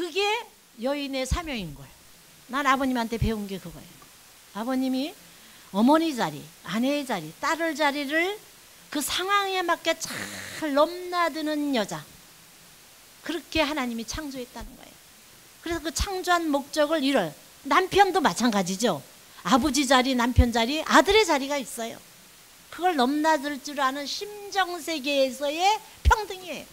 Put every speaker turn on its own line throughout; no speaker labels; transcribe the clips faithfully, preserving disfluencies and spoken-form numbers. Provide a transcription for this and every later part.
그게 여인의 사명인 거예요. 난 아버님한테 배운 게 그거예요. 아버님이 어머니 자리, 아내의 자리, 딸의 자리를 그 상황에 맞게 잘 넘나드는 여자, 그렇게 하나님이 창조했다는 거예요. 그래서 그 창조한 목적을 이뤄요. 남편도 마찬가지죠. 아버지 자리, 남편 자리, 아들의 자리가 있어요. 그걸 넘나들 줄 아는 심정세계에서의 평등이에요.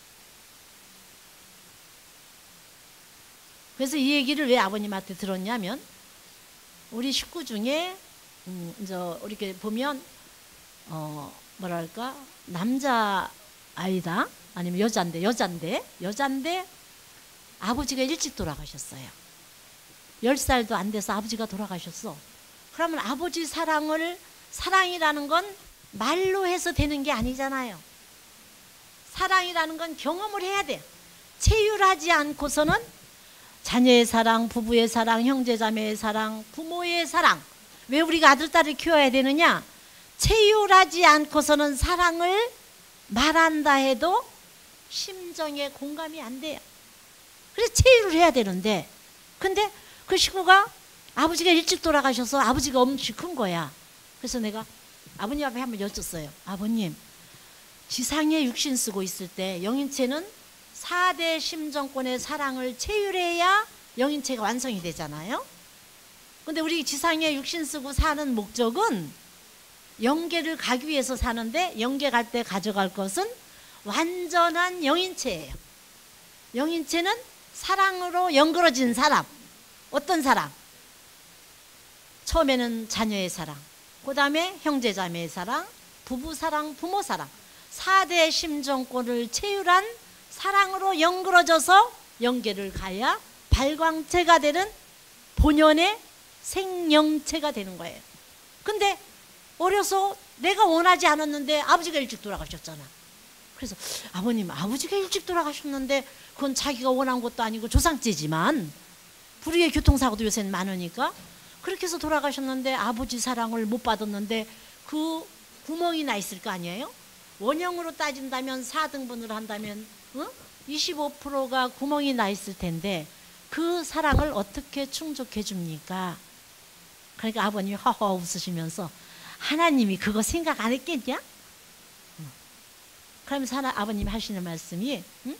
그래서 이 얘기를 왜 아버님한테 들었냐면, 우리 식구 중에 음, 이제 이렇게 보면 어 뭐랄까, 남자 아이다 아니면 여잔데 여잔데 여잔데 아버지가 일찍 돌아가셨어요. 열 살도 안 돼서 아버지가 돌아가셨어. 그러면 아버지 사랑을, 사랑이라는 건 말로 해서 되는 게 아니잖아요. 사랑이라는 건 경험을 해야 돼요. 체휼하지 않고서는 자녀의 사랑, 부부의 사랑, 형제자매의 사랑, 부모의 사랑. 왜 우리가 아들, 딸을 키워야 되느냐? 체휼하지 않고서는 사랑을 말한다 해도 심정에 공감이 안 돼요. 그래서 체휼을 해야 되는데, 근데 그 식구가 아버지가 일찍 돌아가셔서 아버지가 엄청 큰 거야. 그래서 내가 아버님 앞에 한번 여쭸어요. 아버님, 지상에 육신 쓰고 있을 때 영인체는 사 대 심정권의 사랑을 체휼해야 영인체가 완성이 되잖아요. 근데 우리 지상에 육신 쓰고 사는 목적은 영계를 가기 위해서 사는데, 영계 갈 때 가져갈 것은 완전한 영인체예요. 영인체는 사랑으로 연그러진 사람. 어떤 사랑? 처음에는 자녀의 사랑, 그 다음에 형제자매의 사랑, 부부 사랑, 부모 사랑. 사 대 심정권을 체휼한 사랑으로 연그러져서 영계를 가야 발광체가 되는 본연의 생명체가 되는 거예요. 근데 어려서 내가 원하지 않았는데 아버지가 일찍 돌아가셨잖아. 그래서 아버님, 아버지가 일찍 돌아가셨는데 그건 자기가 원한 것도 아니고 조상죄지만, 불의의 교통사고도 요새는 많으니까 그렇게 해서 돌아가셨는데 아버지 사랑을 못 받았는데 그 구멍이 나 있을 거 아니에요? 원형으로 따진다면 사 등분을 한다면 어? 이십오 퍼센트가 구멍이 나 있을 텐데 그 사랑을 어떻게 충족해 줍니까? 그러니까 아버님이 허허 웃으시면서, 하나님이 그거 생각 안 했겠냐? 그러면서 하나, 아버님이 하시는 말씀이 응?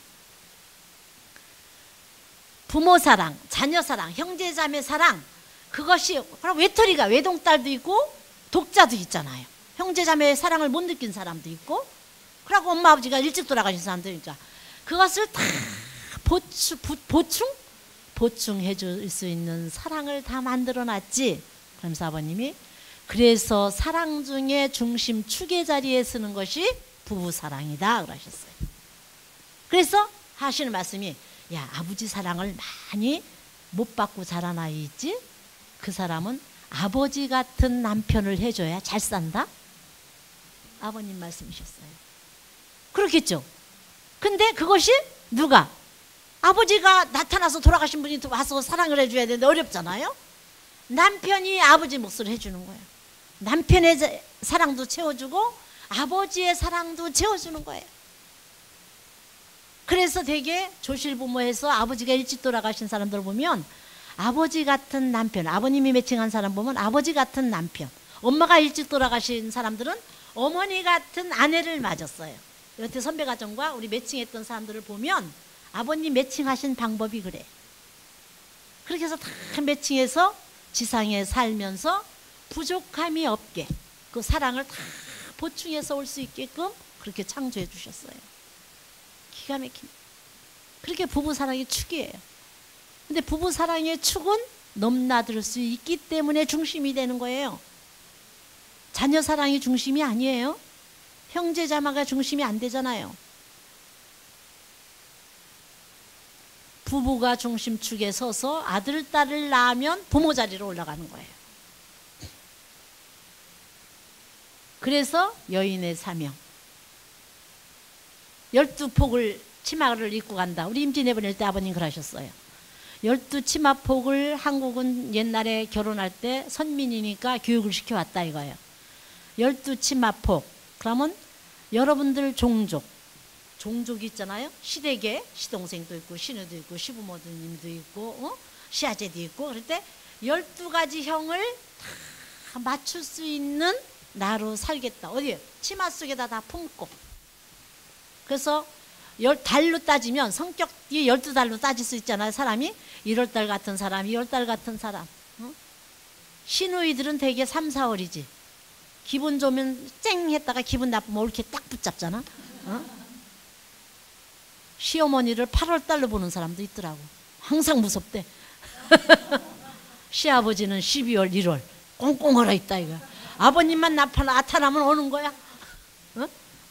부모 사랑, 자녀 사랑, 형제자매 사랑, 그것이, 그럼 외톨이가 외동딸도 있고 독자도 있잖아요. 형제자매의 사랑을 못 느낀 사람도 있고, 그리고 엄마 아버지가 일찍 돌아가신 사람도 있으니까 그것을 다 보충, 보충? 보충해 줄 수 있는 사랑을 다 만들어 놨지. 그러면서 아버님이, 그래서 사랑 중에 중심 축의 자리에 쓰는 것이 부부사랑이다 그러셨어요. 그래서 하시는 말씀이, 야, 아버지 사랑을 많이 못 받고 자란 아이 있지? 그 사람은 아버지 같은 남편을 해줘야 잘 산다? 아버님 말씀이셨어요. 그렇겠죠? 근데 그것이 누가? 아버지가 나타나서 돌아가신 분이 와서 사랑을 해줘야 되는데 어렵잖아요? 남편이 아버지 몫을 해주는 거예요. 남편의 사랑도 채워주고 아버지의 사랑도 채워주는 거예요. 그래서 되게 조실부모해서 아버지가 일찍 돌아가신 사람들 보면 아버지 같은 남편, 아버님이 매칭한 사람 보면 아버지 같은 남편, 엄마가 일찍 돌아가신 사람들은 어머니 같은 아내를 맞았어요. 여태 선배가정과 우리 매칭했던 사람들을 보면 아버님 매칭하신 방법이 그래. 그렇게 해서 다 매칭해서 지상에 살면서 부족함이 없게 그 사랑을 다 보충해서 올 수 있게끔 그렇게 창조해 주셨어요. 기가 막힙니다. 그렇게 부부사랑의 축이에요. 근데 부부사랑의 축은 넘나들 수 있기 때문에 중심이 되는 거예요. 자녀 사랑이 중심이 아니에요. 형제자매가 중심이 안 되잖아요. 부부가 중심축에 서서 아들, 딸을 낳으면 부모 자리로 올라가는 거예요. 그래서 여인의 사명. 열두 폭을 치마를 입고 간다. 우리 임진회 보낼 때 아버님 그러셨어요. 열두 치마폭을 한국은 옛날에 결혼할 때 선민이니까 교육을 시켜왔다 이거예요. 열두 치마폭. 그러면 여러분들 종족, 종족이 있잖아요. 시댁에 시동생도 있고 시누도 있고 시부모님도 있고 어? 시아제도 있고. 그럴 때 열두 가지 형을 다 맞출 수 있는 나로 살겠다. 어디 치마 속에다 다 품고. 그래서 열 달로 따지면 성격이 열두 달로 따질 수 있잖아요. 사람이 일월달 같은 사람, 이월달 같은 사람. 어? 시누이들은 대개 삼, 사월이지. 기분 좋으면 쨍 했다가 기분 나쁘면 이렇게 딱 붙잡잖아. 어? 시어머니를 팔월달로 보는 사람도 있더라고. 항상 무섭대. 시아버지는 십이월, 일월 꽁꽁 얼어 있다 이거. 아버님만 나타나, 나타나면 오는 거야. 어?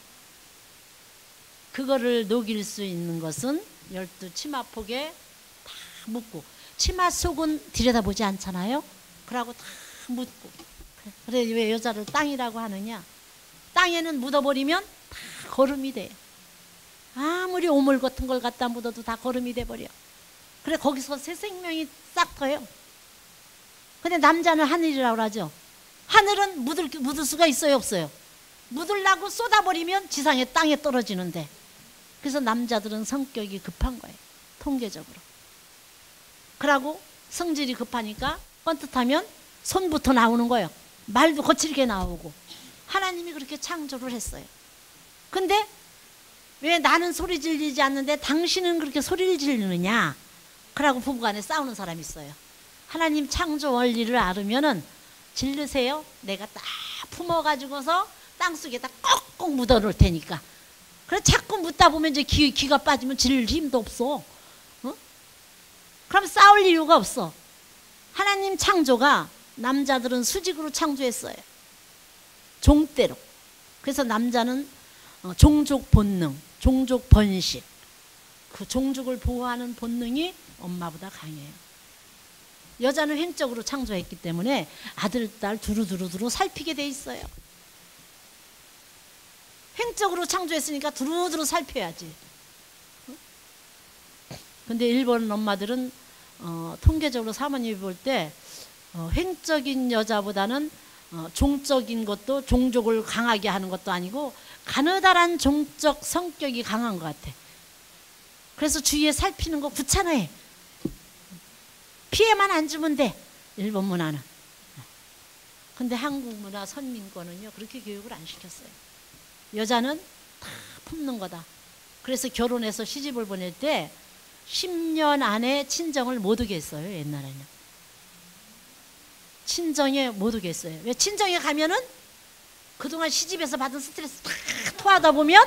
그거를 녹일 수 있는 것은 열두 치마폭에 다 묻고, 치마 속은 들여다보지 않잖아요. 그러고 다 묻고. 그래 왜 여자를 땅이라고 하느냐. 땅에는 묻어버리면 다 거름이 돼. 아무리 오물 같은 걸 갖다 묻어도 다 거름이 돼버려. 그래 거기서 새 생명이 싹 터요. 근데 남자는 하늘이라고 하죠. 하늘은 묻을, 묻을 수가 있어요 없어요? 묻으려고 쏟아버리면 지상에 땅에 떨어지는데. 그래서 남자들은 성격이 급한 거예요. 통계적으로. 그러고 성질이 급하니까 뻔뜻하면 손부터 나오는 거예요. 말도 거칠게 나오고. 하나님이 그렇게 창조를 했어요. 근데 왜 나는 소리 지르지 않는데 당신은 그렇게 소리를 지르느냐. 그러고 부부간에 싸우는 사람이 있어요. 하나님 창조 원리를 알으면은 지르세요. 내가 딱 품어가지고서 땅속에다 꼭꼭 묻어놓을 테니까. 그래 자꾸 묻다 보면 이제 기, 기가 빠지면 지를 힘도 없어. 어? 그럼 싸울 이유가 없어. 하나님 창조가 남자들은 수직으로 창조했어요. 종대로. 그래서 남자는 종족 본능, 종족 번식, 그 종족을 보호하는 본능이 엄마보다 강해요. 여자는 횡적으로 창조했기 때문에 아들, 딸 두루두루두루 살피게 돼 있어요. 횡적으로 창조했으니까 두루두루 살펴야지. 근데 일본 엄마들은 어, 통계적으로 사모님이 볼 때 어, 횡적인 여자보다는 어, 종적인 것도 종족을 강하게 하는 것도 아니고 가느다란 종적 성격이 강한 것 같아. 그래서 주위에 살피는 거 귀찮아해. 피해만 안 주면 돼. 일본 문화는. 근데 한국 문화 선민권은요 그렇게 교육을 안 시켰어요. 여자는 다 품는 거다. 그래서 결혼해서 시집을 보낼 때 십 년 안에 친정을 못 오게 했어요. 옛날에는. 친정에 못 오게 했어요. 왜? 친정에 가면은 그동안 시집에서 받은 스트레스 다 토하다 보면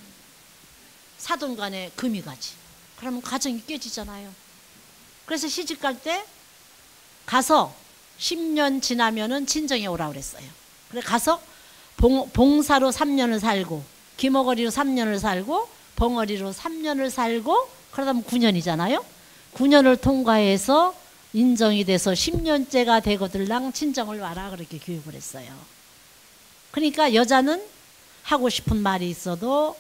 사돈 간에 금이 가지. 그러면 가정이 깨지잖아요. 그래서 시집 갈 때 가서 십 년 지나면은 친정에 오라고 그랬어요. 그래 가서 봉, 봉사로 삼 년을 살고 기머거리로 삼 년을 살고 벙어리로 삼 년을 살고 그러다 보면 구 년이잖아요. 구 년을 통과해서 인정이 돼서 십 년째가 되거들랑 친정을 와라 그렇게 교육을 했어요. 그러니까 여자는 하고 싶은 말이 있어도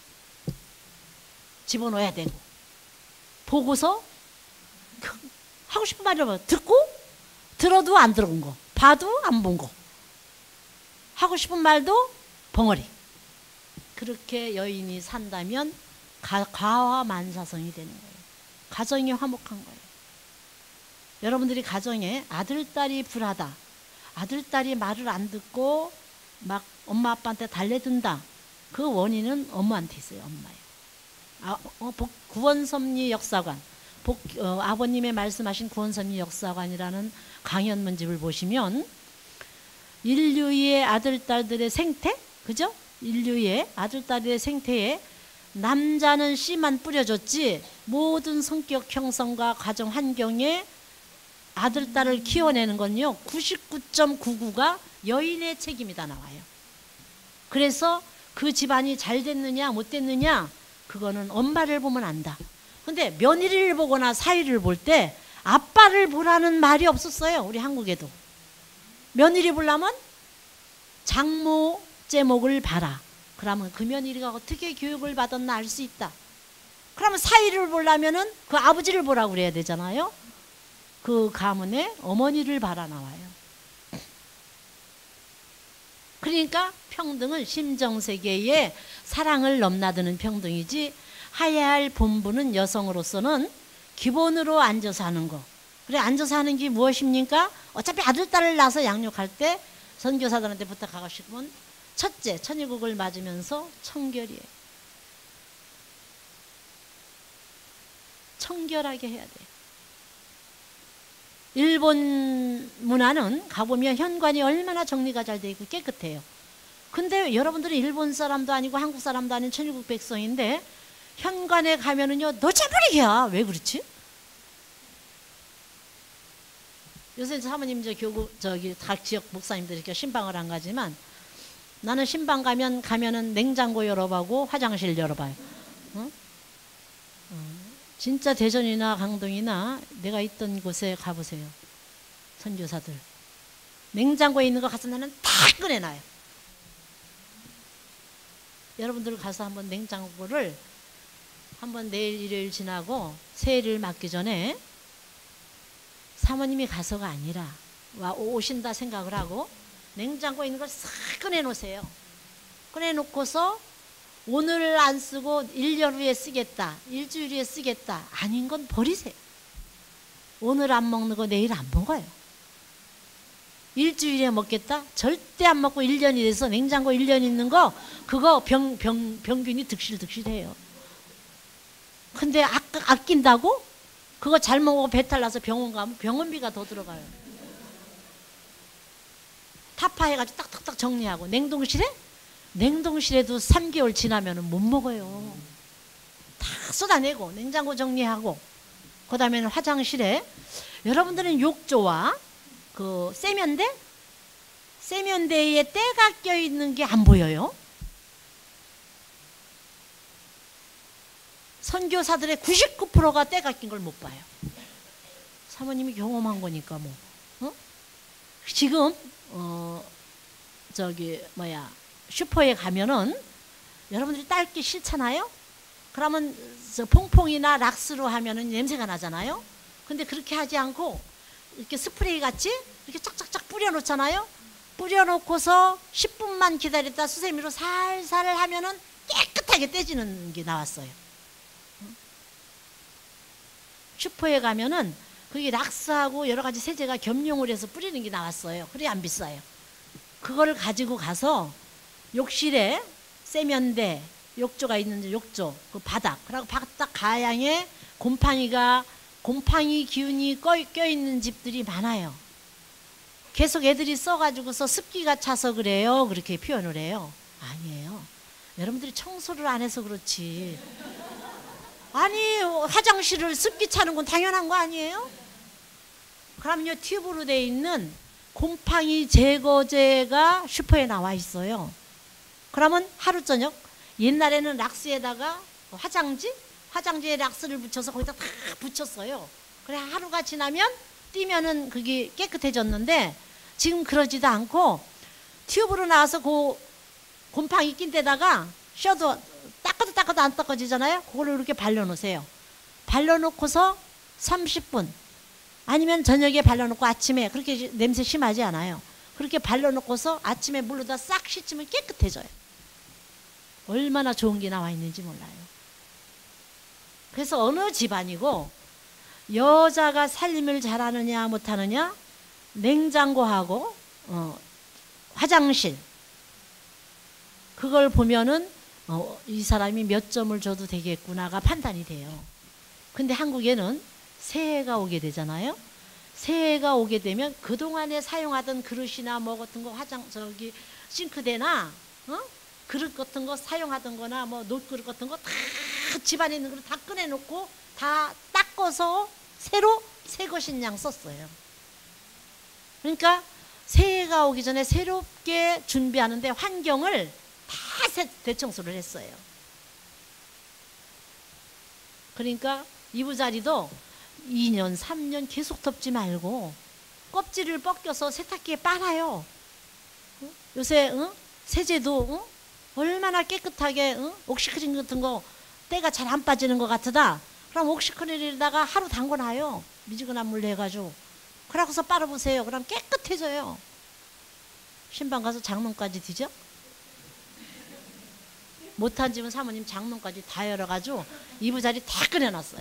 집어넣어야 되고 보고서 하고 싶은 말이 뭐 듣고 들어도 안 들은 거 봐도 안 본 거 하고 싶은 말도 벙어리. 그렇게 여인이 산다면 가, 과화만사성이 되는 거예요. 가정이 화목한 거예요. 여러분들이 가정에 아들딸이 불하다, 아들딸이 말을 안 듣고 막 엄마 아빠한테 달래든다. 그 원인은 엄마한테 있어요. 엄마예요. 아, 어, 복, 구원섭리 역사관, 복, 어, 아버님의 말씀하신 구원섭리 역사관이라는 강연문집을 보시면 인류의 아들딸들의 생태, 그죠? 인류의 아들딸의 생태에 남자는 씨만 뿌려줬지 모든 성격 형성과 가정 환경에 아들딸을 키워내는 건요 구십구 점 구구가 여인의 책임이다 나와요. 그래서 그 집안이 잘 됐느냐 못 됐느냐 그거는 엄마를 보면 안다. 근데 며느리를 보거나 사위를 볼 때 아빠를 보라는 말이 없었어요. 우리 한국에도. 며느리 보려면 장모 제목을 봐라. 그러면 그 며느리가 어떻게 교육을 받았나 알 수 있다. 그러면 사위를 보려면은 그 아버지를 보라고 그래야 되잖아요. 그 가문의 어머니를 봐라 나와요. 그러니까 평등은 심정세계의 사랑을 넘나드는 평등이지, 해야 할 본분은 여성으로서는 기본으로 앉아서 하는 거. 그래, 앉아서 하는 게 무엇입니까? 어차피 아들, 딸을 낳아서 양육할 때 선교사들한테 부탁하고 싶으면 첫째, 천일국을 맞으면서 청결이에요. 청결하게 해야 돼요. 일본 문화는 가보면 현관이 얼마나 정리가 잘 돼 있고 깨끗해요. 근데 여러분들은 일본 사람도 아니고 한국 사람도 아닌 천일국 백성인데 현관에 가면은요, 놓쳐버리게야. 왜 그렇지? 요새 사모님 저 교구 저기 각 지역 목사님들이 이렇게 신방을 안 가지만 나는 신방 가면 가면은 냉장고 열어보고 화장실 열어봐요. 어? 어. 진짜 대전이나 강동이나 내가 있던 곳에 가보세요. 선교사들 냉장고에 있는 거 가서 나는 다 꺼내놔요. 여러분들 가서 한번 냉장고를 한번 내일 일요일 지나고 새해를 맞기 전에 사모님이 가서가 아니라 와 오신다 생각을 하고 냉장고에 있는 걸 싹 꺼내놓으세요. 꺼내놓고서 오늘 안 쓰고 일 년 후에 쓰겠다, 일주일 후에 쓰겠다, 아닌 건 버리세요. 오늘 안 먹는 거 내일 안 먹어요. 일주일에 먹겠다? 절대 안 먹고 일 년이 돼서 냉장고 일 년 있는 거 그거 병, 병, 병균이 득실득실해요. 근데 아, 아낀다고? 그거 잘 먹고 배탈 나서 병원 가면 병원비가 더 들어가요. 타파해가지고 딱딱딱 정리하고 냉동실에? 냉동실에도 삼 개월 지나면 못 먹어요. 다 쏟아내고 냉장고 정리하고 그 다음에는 화장실에 여러분들은 욕조와 그 세면대? 세면대에 때가 껴있는 게 안 보여요? 선교사들의 구십구 퍼센트가 때가 낀 걸 못 봐요. 사모님이 경험한 거니까 뭐. 어? 지금 어 저기 뭐야 슈퍼에 가면은 여러분들이 딸기 싫잖아요? 그러면 저 퐁퐁이나 락스로 하면은 냄새가 나잖아요? 근데 그렇게 하지 않고 이렇게 스프레이 같이 이렇게 쫙쫙쫙 뿌려놓잖아요? 뿌려놓고서 십 분만 기다렸다 수세미로 살살 하면은 깨끗하게 떼지는 게 나왔어요. 슈퍼에 가면은 그게 락스하고 여러 가지 세제가 겸용을 해서 뿌리는 게 나왔어요. 그래 안 비싸요. 그거를 가지고 가서 욕실에 세면대, 욕조가 있는지 욕조, 그 바닥, 그리고 바닥 가양에 곰팡이가 곰팡이 기운이 껴있는 집들이 많아요. 계속 애들이 써가지고서 습기가 차서 그래요. 그렇게 표현을 해요. 아니에요. 여러분들이 청소를 안 해서 그렇지. 아니 화장실을 습기 차는 건 당연한 거 아니에요? 그럼요 튜브로 돼 있는 곰팡이 제거제가 슈퍼에 나와 있어요. 그러면 하루 저녁 옛날에는 락스에다가 화장지? 화장지에 락스를 붙여서 거기다 다 붙였어요. 그래 하루가 지나면 띄면은 그게 깨끗해졌는데 지금 그러지도 않고 튜브로 나와서 그 곰팡이 낀 데다가 셔도 닦아도 닦아도 안 닦아지잖아요. 그걸로 이렇게 발라놓으세요. 발라놓고서 삼십 분 아니면 저녁에 발라놓고 아침에 그렇게 냄새 심하지 않아요. 그렇게 발라놓고서 아침에 물로다 싹 씻으면 깨끗해져요. 얼마나 좋은 게 나와 있는지 몰라요. 그래서 어느 집안이고 여자가 살림을 잘하느냐 못하느냐 냉장고하고 어, 화장실 그걸 보면은 어, 이 사람이 몇 점을 줘도 되겠구나가 판단이 돼요. 근데 한국에는 새해가 오게 되잖아요. 새해가 오게 되면 그동안에 사용하던 그릇이나 뭐 같은 거 화장 저기 싱크대나 어? 그릇 같은 거 사용하던 거나 뭐 노트그릇 같은 거 다 집안에 있는 거 다 꺼내놓고 다 닦아서 새로 새 것인 양 썼어요. 그러니까 새해가 오기 전에 새롭게 준비하는데 환경을 다 대청소를 했어요. 그러니까 이부자리도 이 년, 삼 년 계속 덮지 말고 껍질을 벗겨서 세탁기에 빨아요. 어? 요새 어? 세제도 어? 얼마나 깨끗하게 어? 옥시크린 같은 거 때가 잘 안 빠지는 것 같으다. 그럼 옥시크린에다가 하루 담궈놔요. 미지근한 물로 해가지고. 그러고서 빨아보세요. 그럼 깨끗해져요. 신방 가서 장롱까지 뒤져? 못한 집은 사모님 장롱까지 다 열어가지고 이부자리 다 꺼내놨어요.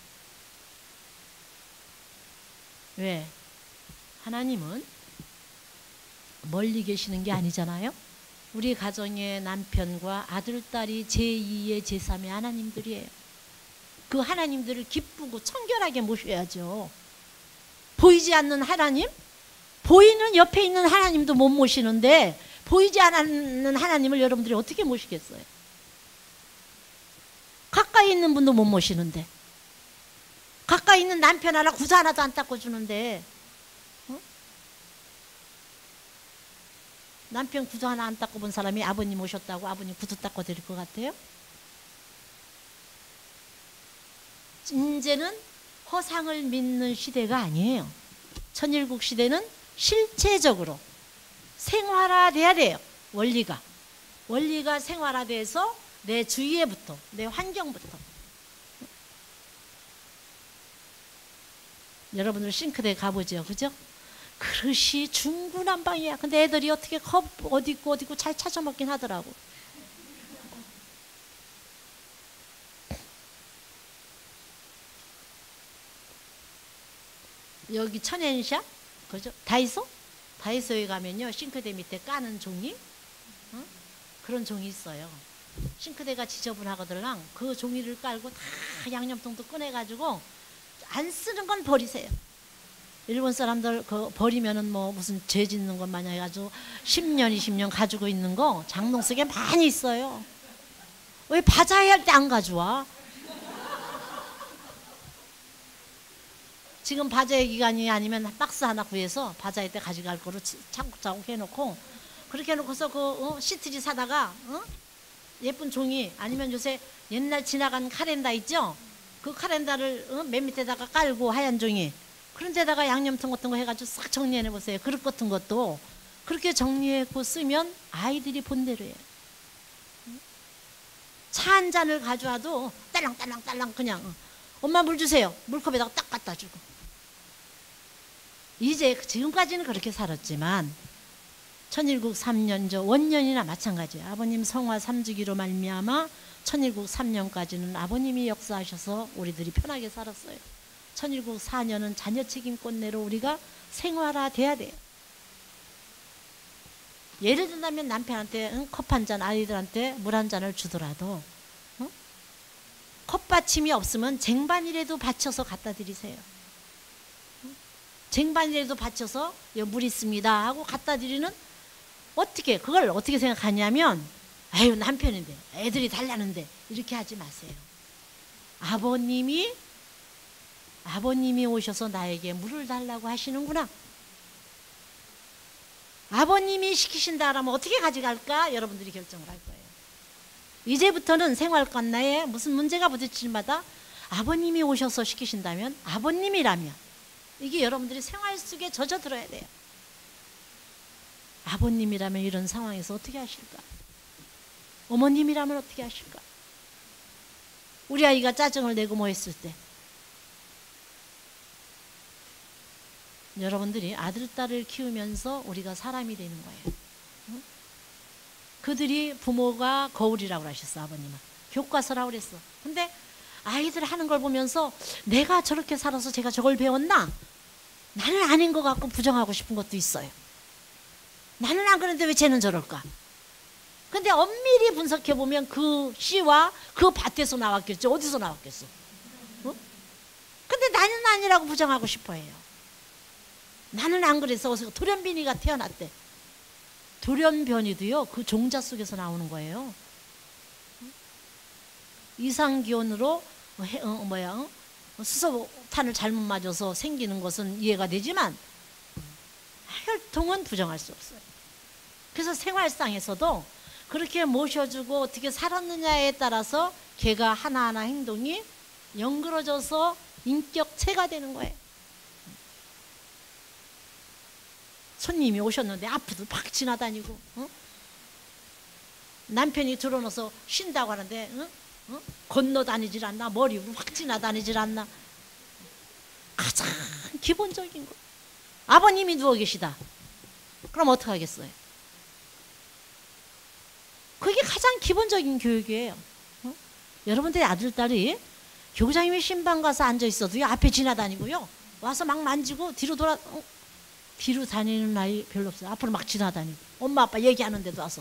왜? 하나님은 멀리 계시는 게 아니잖아요. 우리 가정의 남편과 아들, 딸이 제이의 제삼의 하나님들이에요. 그 하나님들을 기쁘고 청결하게 모셔야죠. 보이지 않는 하나님? 보이는 옆에 있는 하나님도 못 모시는데 보이지 않는 하나님을 여러분들이 어떻게 모시겠어요? 가까이 있는 분도 못 모시는데, 가까이 있는 남편 하나 구두 하나도 안 닦아주는데, 어? 남편 구두 하나 안 닦아본 사람이 아버님 오셨다고 아버님 구두 닦아드릴 것 같아요? 이제는 허상을 믿는 시대가 아니에요. 천일국 시대는 실체적으로 생활화돼야 돼요. 원리가 원리가 생활화돼서 내 주위에부터, 내 환경부터. 여러분들 싱크대에 가보죠, 그죠? 그릇이 중구난방이야. 근데 애들이 어떻게 컵 어디 있고 어디 있고 잘 찾아 먹긴 하더라고. 여기 천엔샵, 그죠? 다이소? 다이소에 가면요, 싱크대 밑에 까는 종이, 어? 그런 종이 있어요. 싱크대가 지저분하거들랑 그 종이를 깔고 다 양념통도 꺼내가지고 안 쓰는 건 버리세요. 일본 사람들 그 버리면은 뭐 무슨 죄 짓는 것 마냥 해가지고 십 년, 이십 년 가지고 있는 거 장롱 속에 많이 있어요. 왜 바자회 할 때 안 가져와? 지금 바자회 기간이 아니면 박스 하나 구해서 바자회 때 가져갈 거로 차곡차곡 해놓고, 그렇게 해놓고서 그 어, 시트지 사다가 어? 예쁜 종이, 아니면 요새 옛날 지나간 카렌다 있죠? 그 카렌다를 어? 맨 밑에다가 깔고 하얀 종이, 그런 데다가 양념통 같은 거 해가지고 싹 정리해 보세요. 그릇 같은 것도 그렇게 정리해고 쓰면 아이들이 본대로 해요. 차 한 잔을 가져와도 딸랑딸랑딸랑 그냥 어. 엄마 물 주세요. 물컵에다가 딱 갖다 주고. 이제 지금까지는 그렇게 살았지만 천일국 삼 년 저 원년이나 마찬가지예요. 아버님 성화 삼주기로 말미암아 천일국 삼 년까지는 아버님이 역사하셔서 우리들이 편하게 살았어요. 천일국 사 년은 자녀 책임권내로 우리가 생활화돼야 돼요. 예를 들면 남편한테 응? 컵 한 잔, 아이들한테 물 한 잔을 주더라도 어? 컵받침이 없으면 쟁반이라도 받쳐서 갖다 드리세요. 쟁반이라도 받쳐서 물 있습니다 하고 갖다 드리는, 어떻게 그걸 어떻게 생각하냐면, 아유 남편인데 애들이 달라는데, 이렇게 하지 마세요. 아버님이 아버님이 오셔서 나에게 물을 달라고 하시는구나. 아버님이 시키신다 그러면 어떻게 가져갈까? 여러분들이 결정을 할 거예요. 이제부터는 생활권내에 무슨 문제가 부딪힐 마다 아버님이 오셔서 시키신다면, 아버님이라면, 이게 여러분들이 생활 속에 젖어들어야 돼요. 아버님이라면 이런 상황에서 어떻게 하실까? 어머님이라면 어떻게 하실까? 우리 아이가 짜증을 내고 뭐 했을 때, 여러분들이 아들, 딸을 키우면서 우리가 사람이 되는 거예요. 응? 그들이 부모가 거울이라고 하셨어. 아버님은 교과서라고 그랬어. 근데 아이들 하는 걸 보면서 내가 저렇게 살아서 제가 저걸 배웠나? 나는 아닌 것 같고 부정하고 싶은 것도 있어요. 나는 안 그런데 왜 쟤는 저럴까? 근데 엄밀히 분석해 보면 그 씨와 그 밭에서 나왔겠죠. 어디서 나왔겠어? 어? 근데 나는 아니라고 부정하고 싶어 해요. 나는 안 그래서 돌연변이가 태어났대. 돌연변이도요, 그 종자 속에서 나오는 거예요. 이상기온으로 어, 뭐야 어? 수소탄을 잘못 맞아서 생기는 것은 이해가 되지만 혈통은 부정할 수 없어요. 그래서 생활상에서도 그렇게 모셔주고 어떻게 살았느냐에 따라서 걔가 하나하나 행동이 연그러져서 인격체가 되는 거예요. 손님이 오셨는데 앞으로 팍 지나다니고, 어? 남편이 들어놓아서 쉰다고 하는데 어? 어? 건너다니질 않나? 머리 위로 확 지나다니질 않나? 가장 기본적인 거. 아버님이 누워 계시다. 그럼 어떡하겠어요? 가장 기본적인 교육이에요. 어? 여러분들의 아들, 딸이 교구장님이 신방 가서 앉아 있어도 앞에 지나다니고요. 와서 막 만지고 뒤로 돌아, 어? 뒤로 다니는 아이 별로 없어요. 앞으로 막 지나다니고. 엄마, 아빠 얘기하는데도 와서.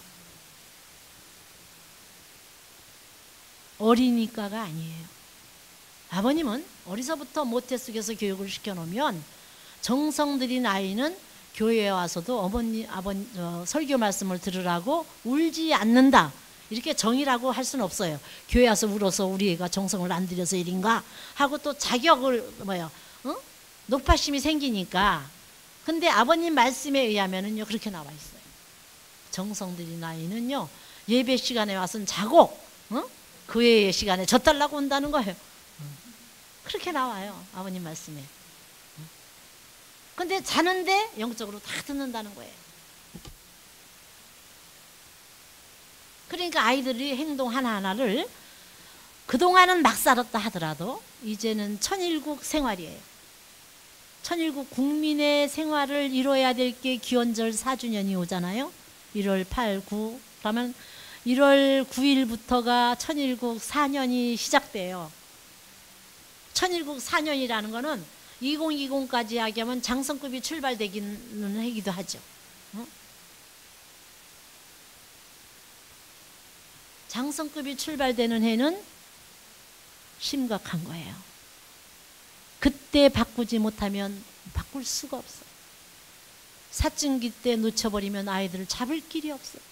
어리니까가 아니에요. 아버님은 어리서부터 모태속에서 교육을 시켜놓으면 정성 들인 아이는 교회에 와서도 어머니, 아버님 어, 설교 말씀을 들으라고 울지 않는다. 이렇게 정의라고 할 수는 없어요. 교회 와서 울어서 우리 애가 정성을 안 들여서 일인가 하고 또 자격을 뭐야, 어? 높아심이 생기니까. 근데 아버님 말씀에 의하면은요 그렇게 나와 있어요. 정성 들인 아이는요 예배 시간에 와서는 자고, 어? 그 외의 시간에 젖달라고 온다는 거예요. 그렇게 나와요. 아버님 말씀에. 근데 자는데 영적으로 다 듣는다는 거예요. 그러니까 아이들이 행동 하나하나를 그동안은 막 살았다 하더라도 이제는 천일국 생활이에요. 천일국 국민의 생활을 이뤄야 될 게 기원절 사 주년이 오잖아요. 일월 팔, 구. 그러면 일월 구일부터가 천일국 사 년이 시작돼요. 천일국 사 년이라는 거는 이천이십까지 하면 장성급이 출발되기는 하기도 하죠. 어? 장성급이 출발되는 해는 심각한 거예요. 그때 바꾸지 못하면 바꿀 수가 없어요. 사춘기 때 놓쳐버리면 아이들을 잡을 길이 없어요.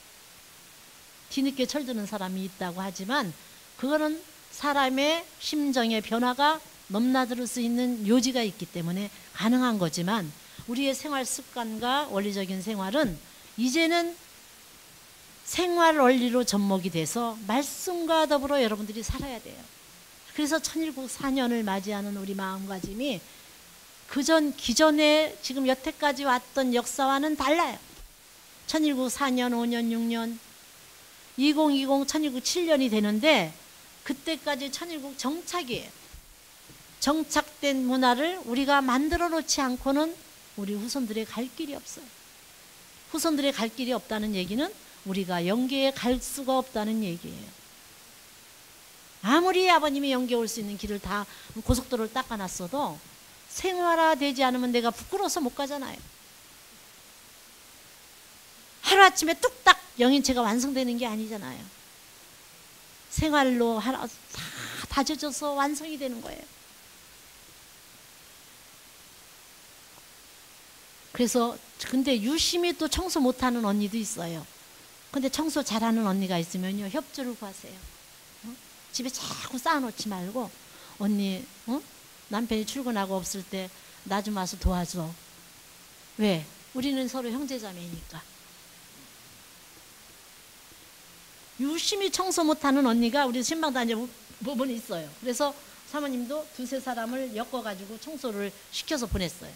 뒤늦게 철드는 사람이 있다고 하지만 그거는 사람의 심정의 변화가 넘나들 수 있는 요지가 있기 때문에 가능한 거지만 우리의 생활 습관과 원리적인 생활은 이제는 생활 원리로 접목이 돼서 말씀과 더불어 여러분들이 살아야 돼요. 그래서 천일국 사 년을 맞이하는 우리 마음가짐이 그전 기존에 지금 여태까지 왔던 역사와는 달라요. 천일국 사 년, 오 년, 육 년, 이천이십, 천일국 칠 년이 되는데 그때까지 천일국 정착이에요. 정착된 문화를 우리가 만들어 놓지 않고는 우리 후손들의 갈 길이 없어요. 후손들의 갈 길이 없다는 얘기는 우리가 영계에 갈 수가 없다는 얘기예요. 아무리 아버님이 영계 올 수 있는 길을 다 고속도로를 닦아놨어도 생활화되지 않으면 내가 부끄러워서 못 가잖아요. 하루아침에 뚝딱 영인체가 완성되는 게 아니잖아요. 생활로 하나 다 다져져서 완성이 되는 거예요. 그래서 근데 유심히 또 청소 못하는 언니도 있어요. 근데 청소 잘하는 언니가 있으면요 협조를 구하세요. 어? 집에 자꾸 쌓아놓지 말고 언니 어? 남편이 출근하고 없을 때 나 좀 와서 도와줘. 왜? 우리는 서로 형제자매니까. 유심히 청소 못하는 언니가 우리 신방 다니는 부분이 있어요. 그래서 사모님도 두세 사람을 엮어가지고 청소를 시켜서 보냈어요.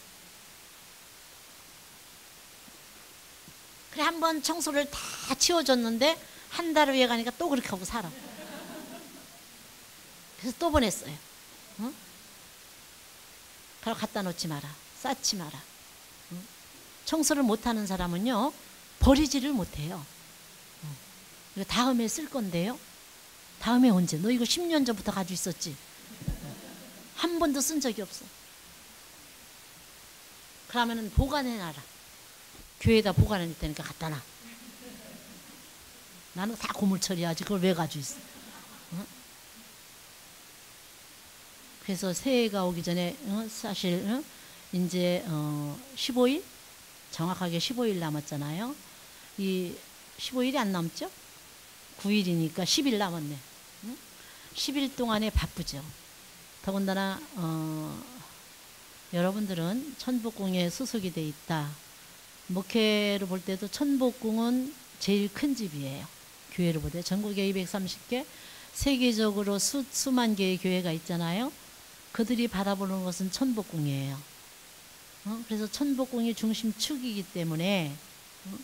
그래 한번 청소를 다 치워줬는데 한 달 후에 가니까 또 그렇게 하고 살아. 그래서 또 보냈어요. 어? 바로 갖다 놓지 마라. 쌓지 마라. 어? 청소를 못하는 사람은요 버리지를 못해요. 어. 이거 다음에 쓸 건데요. 다음에 언제? 너 이거 십 년 전부터 가지고 있었지? 어. 한 번도 쓴 적이 없어. 그러면은 보관해놔라. 교회에다 보관해놓을 테니까 갖다 놔. 나는 다 고물 처리하지 그걸 왜 가지고 있어? 어? 그래서 새해가 오기 전에 어? 사실 어? 이제 어, 십오 일? 정확하게 십오 일 남았잖아요. 이 십오 일이 안 남죠? 구 일이니까 십 일 남았네. 어? 십 일 동안에 바쁘죠. 더군다나 어, 여러분들은 천복궁에 수속이 돼 있다. 목회로 볼 때도 천복궁은 제일 큰 집이에요. 교회로 볼 때 전국에 이백삼십 개, 세계적으로 수, 수만 개의 교회가 있잖아요. 그들이 바라보는 것은 천복궁이에요. 어? 그래서 천복궁이 중심축이기 때문에 어?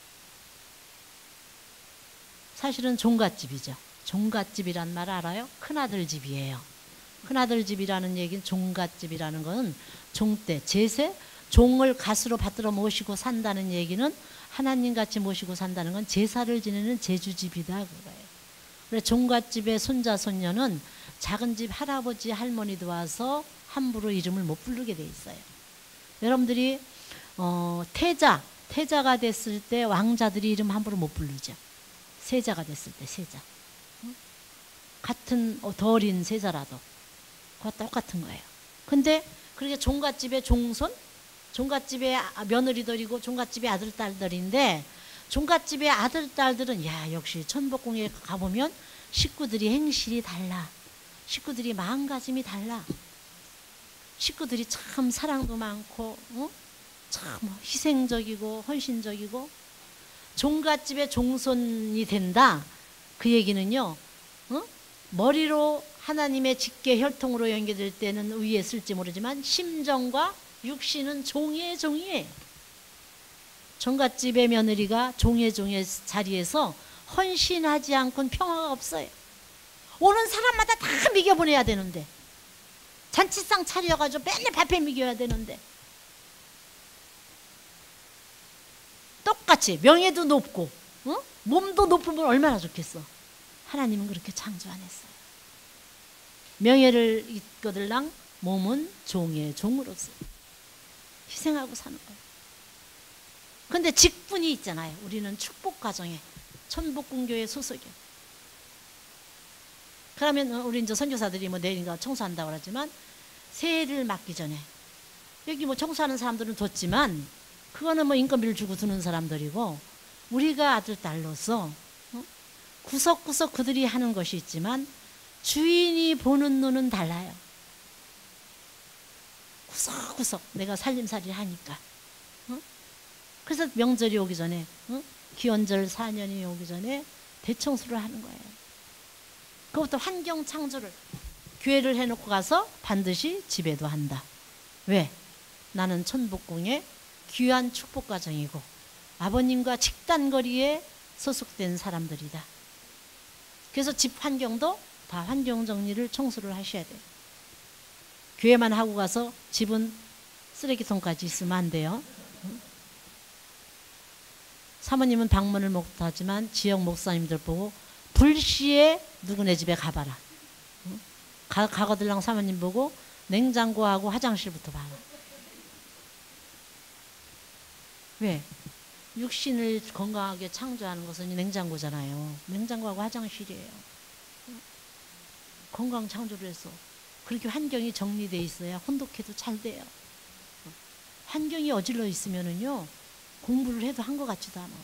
사실은 종갓집이죠. 종갓집이란 말 알아요? 큰아들 집이에요. 큰아들 집이라는 얘기는 종갓집이라는 것은 종때, 제세, 종을 갓으로 받들어 모시고 산다는 얘기는 하나님같이 모시고 산다는 건 제사를 지내는 제주집이다 그거예요. 그래서 종갓집의 손자 손녀는 작은 집 할아버지 할머니도 와서 함부로 이름을 못 부르게 돼 있어요. 여러분들이 어, 태자 태자가 됐을 때 왕자들이 이름 함부로 못 부르죠. 세자가 됐을 때 세자. 응? 같은 더 어린 세자라도 그거 똑같은 거예요. 근데 그렇게 종갓집의 종손, 종갓집의 며느리들이고 종갓집의 아들 딸들인데 종갓집의 아들 딸들은 야 역시 천복궁에 가보면 식구들이 행실이 달라. 식구들이 마음가짐이 달라. 식구들이 참 사랑도 많고 어? 참 희생적이고 헌신적이고 종갓집의 종손이 된다. 그 얘기는요. 어? 머리로 하나님의 직계 혈통으로 연결될 때는 위에 쓸지 모르지만 심정과 육신은 종의 종이에요. 종갓집의 며느리가 종의 종의 자리에서 헌신하지 않고는 평화가 없어요. 오는 사람마다 다 미겨보내야 되는데 잔치상 차려가지고 맨날 밥해 미겨야 되는데 똑같이 명예도 높고 어? 몸도 높으면 얼마나 좋겠어. 하나님은 그렇게 창조 안 했어요. 명예를 이끌랑 몸은 종의 종으로서 희생하고 사는 거예요. 근데 직분이 있잖아요. 우리는 축복가정에 천복궁교회 소속이에요. 그러면 우리 이제 선교사들이 뭐 내일인가 청소한다고 그러지만 새해를 맞기 전에 여기 뭐 청소하는 사람들은 뒀지만 그거는 뭐 인건비를 주고 두는 사람들이고 우리가 아들 딸로서 어? 구석구석 그들이 하는 것이 있지만 주인이 보는 눈은 달라요. 구석구석 내가 살림살이를 하니까 어? 그래서 명절이 오기 전에 어? 기원절 사 년이 오기 전에 대청소를 하는 거예요. 그것부터 환경 창조를 교회를 해놓고 가서 반드시 집에도 한다. 왜? 나는 천복궁의 귀한 축복가정이고 아버님과 직단거리에 소속된 사람들이다. 그래서 집 환경도 다 환경 정리를 청소를 하셔야 돼요. 교회만 하고 가서 집은 쓰레기통까지 있으면 안 돼요. 사모님은 방문을 못하지만 지역 목사님들 보고 불시에 누구네 집에 가봐라. 가, 가거들랑 사모님 보고 냉장고하고 화장실부터 봐라. 왜? 육신을 건강하게 창조하는 것은 냉장고잖아요. 냉장고하고 화장실이에요. 건강 창조를 해서 그렇게 환경이 정리되어 있어야 혼독해도 잘 돼요. 환경이 어질러 있으면은요 공부를 해도 한 것 같지도 않아.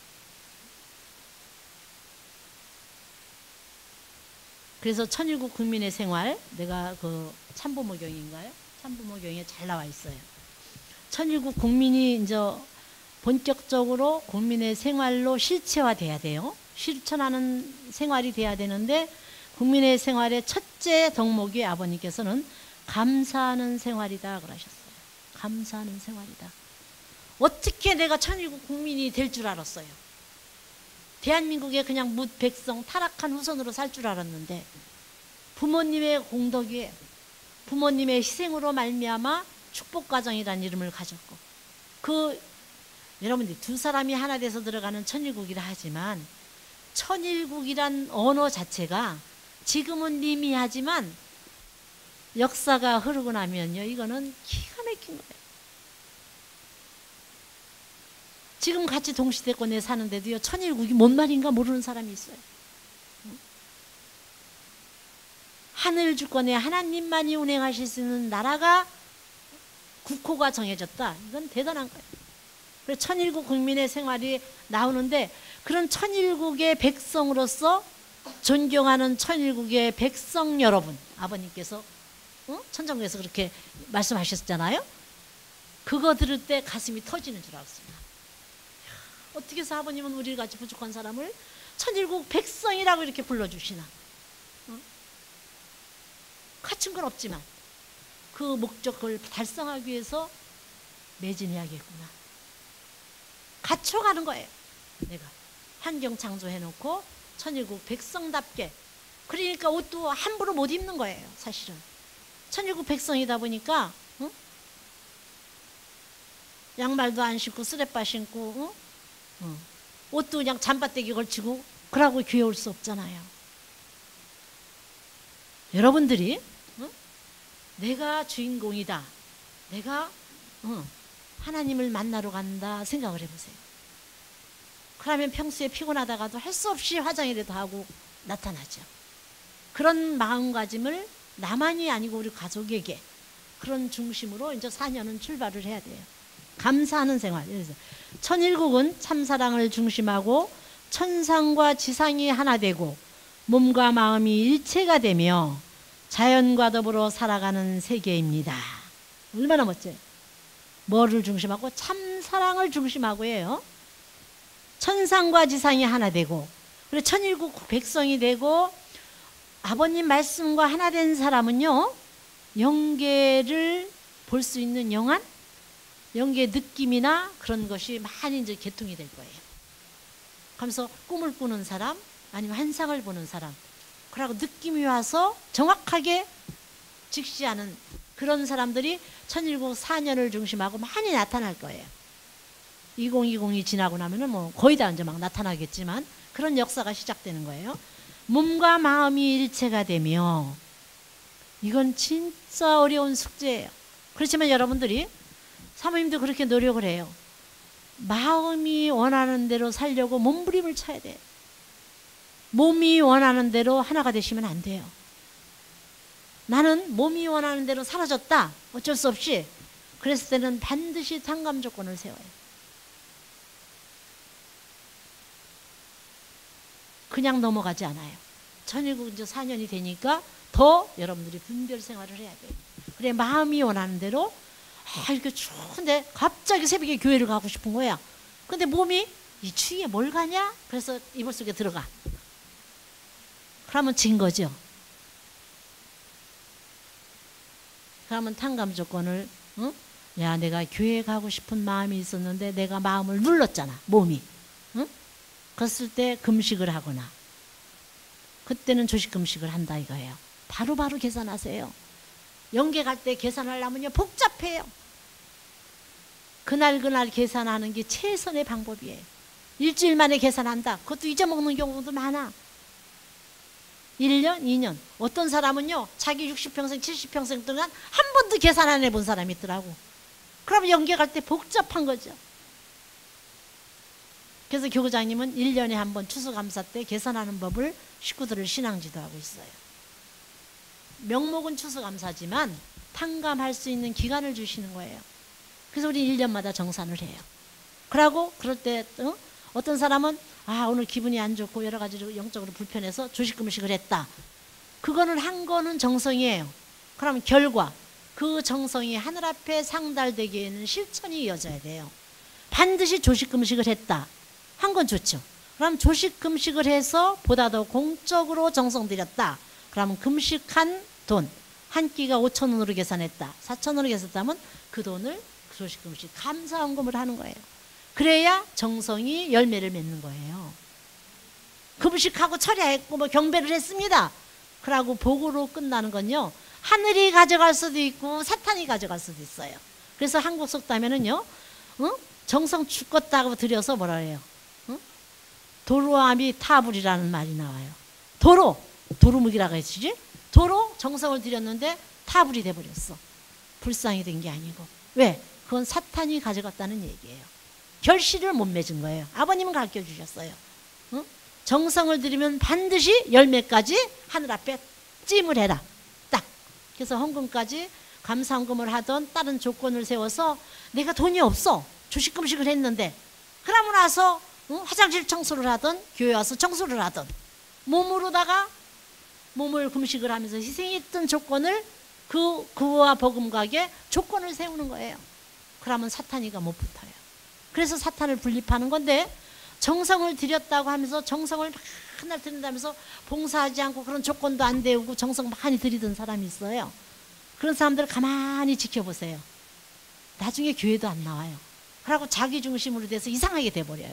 그래서 천일국 국민의 생활, 내가 그 참부모경인가요? 참부모경에 잘 나와 있어요. 천일국 국민이 이제 본격적으로 국민의 생활로 실체화돼야 돼요. 실천하는 생활이 돼야 되는데 국민의 생활의 첫째 덕목이 아버님께서는 감사하는 생활이다 그러셨어요. 감사하는 생활이다. 어떻게 내가 천일국 국민이 될 줄 알았어요. 대한민국의 그냥 뭇 백성 타락한 후손으로 살 줄 알았는데 부모님의 공덕에 부모님의 희생으로 말미암아 축복가정이라는 이름을 가졌고 그 여러분들 두 사람이 하나 돼서 들어가는 천일국이라 하지만 천일국이란 언어 자체가 지금은 미미하지만 역사가 흐르고 나면요 이거는 기가 막힌 거예요. 지금 같이 동시대권에 사는데도요 천일국이 뭔 말인가 모르는 사람이 있어요. 하늘 주권에 하나님만이 운행하실 수 있는 나라가 국호가 정해졌다. 이건 대단한 거예요. 그래서 천일국 국민의 생활이 나오는데 그런 천일국의 백성으로서 존경하는 천일국의 백성 여러분 아버님께서 어? 천정교에서 그렇게 말씀하셨잖아요. 그거 들을 때 가슴이 터지는 줄 알았습니다. 어떻게 해서 아버님은 우리같이 부족한 사람을 천일국 백성이라고 이렇게 불러주시나. 어? 갖춘 건 없지만 그 목적을 달성하기 위해서 매진해야겠구나. 갖춰가는 거예요. 내가 환경 창조해놓고 천일국 백성답게. 그러니까 옷도 함부로 못 입는 거예요. 사실은 천일국 백성이다 보니까 어? 양말도 안 신고 쓰레빠 신고 어? 어. 옷도 그냥 잠바떼기 걸치고 그러고 교회 올 수 없잖아요. 여러분들이 어? 내가 주인공이다. 내가 어, 하나님을 만나러 간다 생각을 해보세요. 그러면 평소에 피곤하다가도 할 수 없이 화장이라도 하고 나타나죠. 그런 마음가짐을 나만이 아니고 우리 가족에게 그런 중심으로 이제 사 년은 출발을 해야 돼요. 감사하는 생활. 그래서 천일국은 참사랑을 중심하고 천상과 지상이 하나 되고 몸과 마음이 일체가 되며 자연과 더불어 살아가는 세계입니다. 얼마나 멋져요. 뭐를 중심하고? 참사랑을 중심하고 해요. 천상과 지상이 하나 되고 그리고 천일국 백성이 되고 아버님 말씀과 하나 된 사람은요 영계를 볼 수 있는 영안, 영계의 느낌이나 그런 것이 많이 이제 개통이 될 거예요. 그러면서 꿈을 꾸는 사람, 아니면 환상을 보는 사람, 그러고 느낌이 와서 정확하게 직시하는 그런 사람들이 천일국 사 년을 중심하고 많이 나타날 거예요. 이천이십이 지나고 나면은 뭐 거의 다 이제 막 나타나겠지만 그런 역사가 시작되는 거예요. 몸과 마음이 일체가 되며 이건 진짜 어려운 숙제예요. 그렇지만 여러분들이 사모님도 그렇게 노력을 해요. 마음이 원하는 대로 살려고 몸부림을 쳐야 돼요. 몸이 원하는 대로 하나가 되시면 안 돼요. 나는 몸이 원하는 대로 사라졌다. 어쩔 수 없이. 그랬을 때는 반드시 탕감 조건을 세워요. 그냥 넘어가지 않아요. 천일국 이제 사 년이 되니까 더 여러분들이 분별 생활을 해야 돼요. 그래 마음이 원하는 대로 아 이렇게 추운데 갑자기 새벽에 교회를 가고 싶은 거야. 근데 몸이 이 추위에 뭘 가냐? 그래서 이불 속에 들어가. 그러면 진 거죠. 그러면 탕감 조건을 어? 야 내가 교회 가고 싶은 마음이 있었는데 내가 마음을 눌렀잖아. 몸이. 어? 그랬을 때 금식을 하거나 그때는 조식 금식을 한다 이거예요. 바로바로 바로 계산하세요. 영계 갈 때 계산하려면요 복잡해요. 그날 그날 계산하는 게 최선의 방법이에요. 일주일 만에 계산한다. 그것도 잊어먹는 경우도 많아. 일 년, 이 년. 어떤 사람은요 자기 육십 평생, 칠십 평생 동안 한 번도 계산 안 해본 사람이 있더라고. 그러면 영계 갈 때 복잡한 거죠. 그래서 교구장님은 일 년에 한 번 추수감사 때 계산하는 법을 식구들을 신앙지도하고 있어요. 명목은 추수감사지만 탕감할 수 있는 기간을 주시는 거예요. 그래서 우리 일 년마다 정산을 해요. 그러고 그럴 때 어? 어떤 사람은 아 오늘 기분이 안 좋고 여러 가지로 영적으로 불편해서 조식금식을 했다. 그거는 한 거는 정성이에요. 그럼 결과 그 정성이 하늘 앞에 상달되기에는 실천이 이어져야 돼요. 반드시 조식금식을 했다. 한 건 좋죠. 그럼 조식금식을 해서 보다 더 공적으로 정성 들였다. 그러면 금식한 돈 한 끼가 오천 원으로 계산했다. 사천 원으로 계산했다면 그 돈을 조식금식 감사헌금을 하는 거예요. 그래야 정성이 열매를 맺는 거예요. 금식하고 철야했고 뭐 경배를 했습니다. 그러고 복으로 끝나는 건요. 하늘이 가져갈 수도 있고 사탄이 가져갈 수도 있어요. 그래서 한국 속담에는요. 어? 정성 죽었다고 들여서 뭐라 해요. 어? 도로암이 타불이라는 말이 나와요. 도로, 도루묵이라고 했지. 도로 정성을 들였는데 타불이 돼버렸어. 불상이 된 게 아니고. 왜? 그건 사탄이 가져갔다는 얘기예요. 결실을 못 맺은 거예요. 아버님은 가르쳐 주셨어요. 어? 정성을 들이면 반드시 열매까지 하늘 앞에 찜을 해라. 딱. 그래서 헌금까지 감사헌금을 하던 다른 조건을 세워서 내가 돈이 없어. 조식금식을 했는데 그러고 나서 어? 화장실 청소를 하던 교회 와서 청소를 하던 몸으로다가 몸을 금식을 하면서 희생했던 조건을 그, 그와 버금가게 조건을 세우는 거예요. 그러면 사탄이가 못 붙어요. 그래서 사탄을 분립하는 건데 정성을 들였다고 하면서 정성을 맨날 들인다면서 봉사하지 않고 그런 조건도 안 데우고 정성 많이 들이던 사람이 있어요. 그런 사람들을 가만히 지켜보세요. 나중에 교회도 안 나와요. 그러고 자기 중심으로 돼서 이상하게 돼버려요.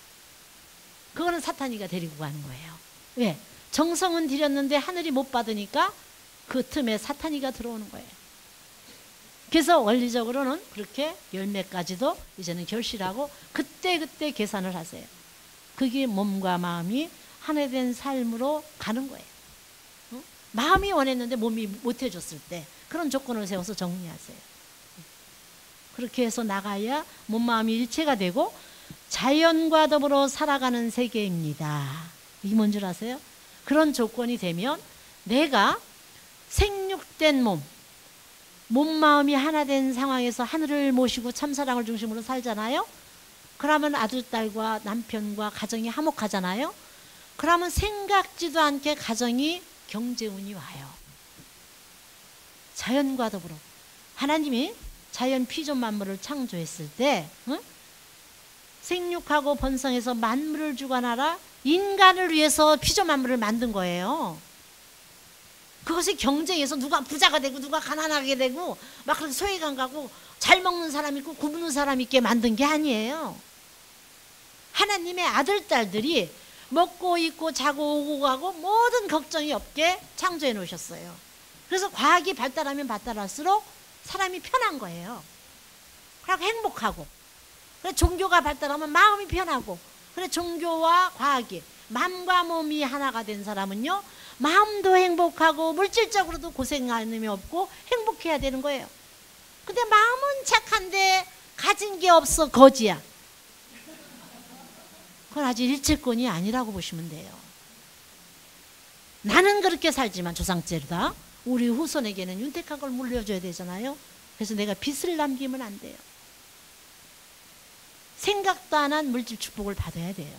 그거는 사탄이가 데리고 가는 거예요. 왜? 정성은 들였는데 하늘이 못 받으니까 그 틈에 사탄이가 들어오는 거예요. 그래서 원리적으로는 그렇게 열매까지도 이제는 결실하고 그때그때 계산을 하세요. 그게 몸과 마음이 하나 된 삶으로 가는 거예요. 응? 마음이 원했는데 몸이 못 해줬을 때 그런 조건을 세워서 정리하세요. 그렇게 해서 나가야 몸, 마음이 일체가 되고 자연과 더불어 살아가는 세계입니다. 이게 뭔 줄 아세요? 그런 조건이 되면 내가 생육된 몸, 몸, 마음이 하나 된 상황에서 하늘을 모시고 참사랑을 중심으로 살잖아요. 그러면 아들, 딸과 남편과 가정이 화목하잖아요. 그러면 생각지도 않게 가정이 경제운이 와요. 자연과 더불어 하나님이 자연 피조 만물을 창조했을 때 응? 생육하고 번성해서 만물을 주관하라 인간을 위해서 피조 만물을 만든 거예요. 그것이 경쟁에서 누가 부자가 되고 누가 가난하게 되고 막 그렇게 소외감 가고 잘 먹는 사람 있고 굶는 사람 있게 만든 게 아니에요. 하나님의 아들, 딸들이 먹고 입고 자고 오고 가고 모든 걱정이 없게 창조해 놓으셨어요. 그래서 과학이 발달하면 발달할수록 사람이 편한 거예요. 그리고 행복하고. 그래서 종교가 발달하면 마음이 편하고. 그래서 종교와 과학이 마음과 몸이 하나가 된 사람은요, 마음도 행복하고 물질적으로도 고생함이 없고 행복해야 되는 거예요. 근데 마음은 착한데 가진 게 없어 거지야. 그건 아직 일체권이 아니라고 보시면 돼요. 나는 그렇게 살지만 조상제로다. 우리 후손에게는 윤택한 걸 물려줘야 되잖아요. 그래서 내가 빚을 남기면 안 돼요. 생각도 안 한 물질 축복을 받아야 돼요.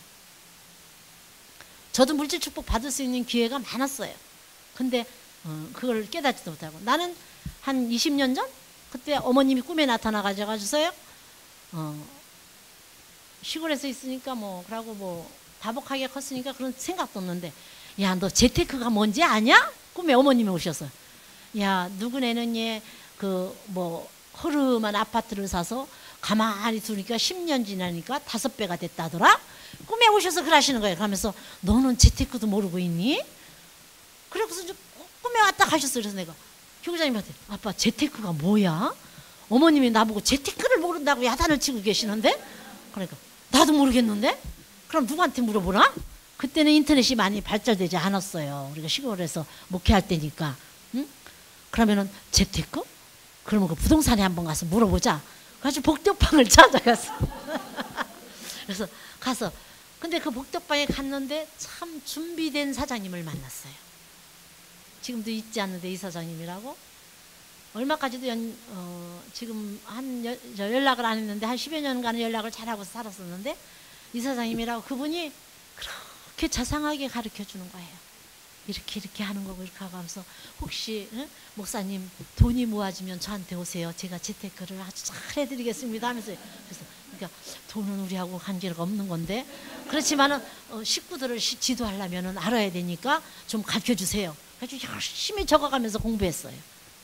저도 물질 축복 받을 수 있는 기회가 많았어요. 근데 어, 그걸 깨닫지도 못하고 나는 한 이십 년 전 그때 어머님이 꿈에 나타나 가지고서요. 어, 시골에서 있으니까 뭐 그러고 뭐 다복하게 컸으니까 그런 생각도 없는데 야, 너 재테크가 뭔지 아냐? 꿈에 어머님이 오셔서 야, 누구네는 얘 그 뭐 허름한 아파트를 사서 가만히 두니까 십 년 지나니까 다섯 배가 됐다더라. 꿈에 오셔서 그러시는 거예요. 그러면서 너는 재테크도 모르고 있니? 그래서 이제 꿈에 왔다 가셨어요. 그래서 내가 교장님한테 아빠 재테크가 뭐야? 어머님이 나보고 재테크를 모른다고 야단을 치고 계시는데 그러니까 나도 모르겠는데 그럼 누구한테 물어보나? 그때는 인터넷이 많이 발달되지 않았어요. 우리가 시골에서 목회할 때니까. 응? 그러면은 재테크? 그러면 그 부동산에 한번 가서 물어보자. 그래서 복덕방을 찾아갔어. 그래서 가서 근데 그 복덕방에 갔는데 참 준비된 사장님을 만났어요. 지금도 잊지 않는데 이 사장님이라고 얼마까지도 연, 어, 지금 한 여, 연락을 안 했는데 한 십여 년간은 연락을 잘하고 살았었는데 이 사장님이라고 그분이 그렇게 자상하게 가르쳐 주는 거예요. 이렇게 이렇게 하는 거고 이렇게 하고 하면서 혹시 응? 목사님 돈이 모아지면 저한테 오세요. 제가 재테크를 아주 잘 해드리겠습니다 하면서 그래서 그러니까 돈은 우리하고 관계가 없는 건데 그렇지만은 어, 식구들을 시, 지도하려면은 알아야 되니까 좀 가르쳐 주세요. 그래서 열심히 적어가면서 공부했어요.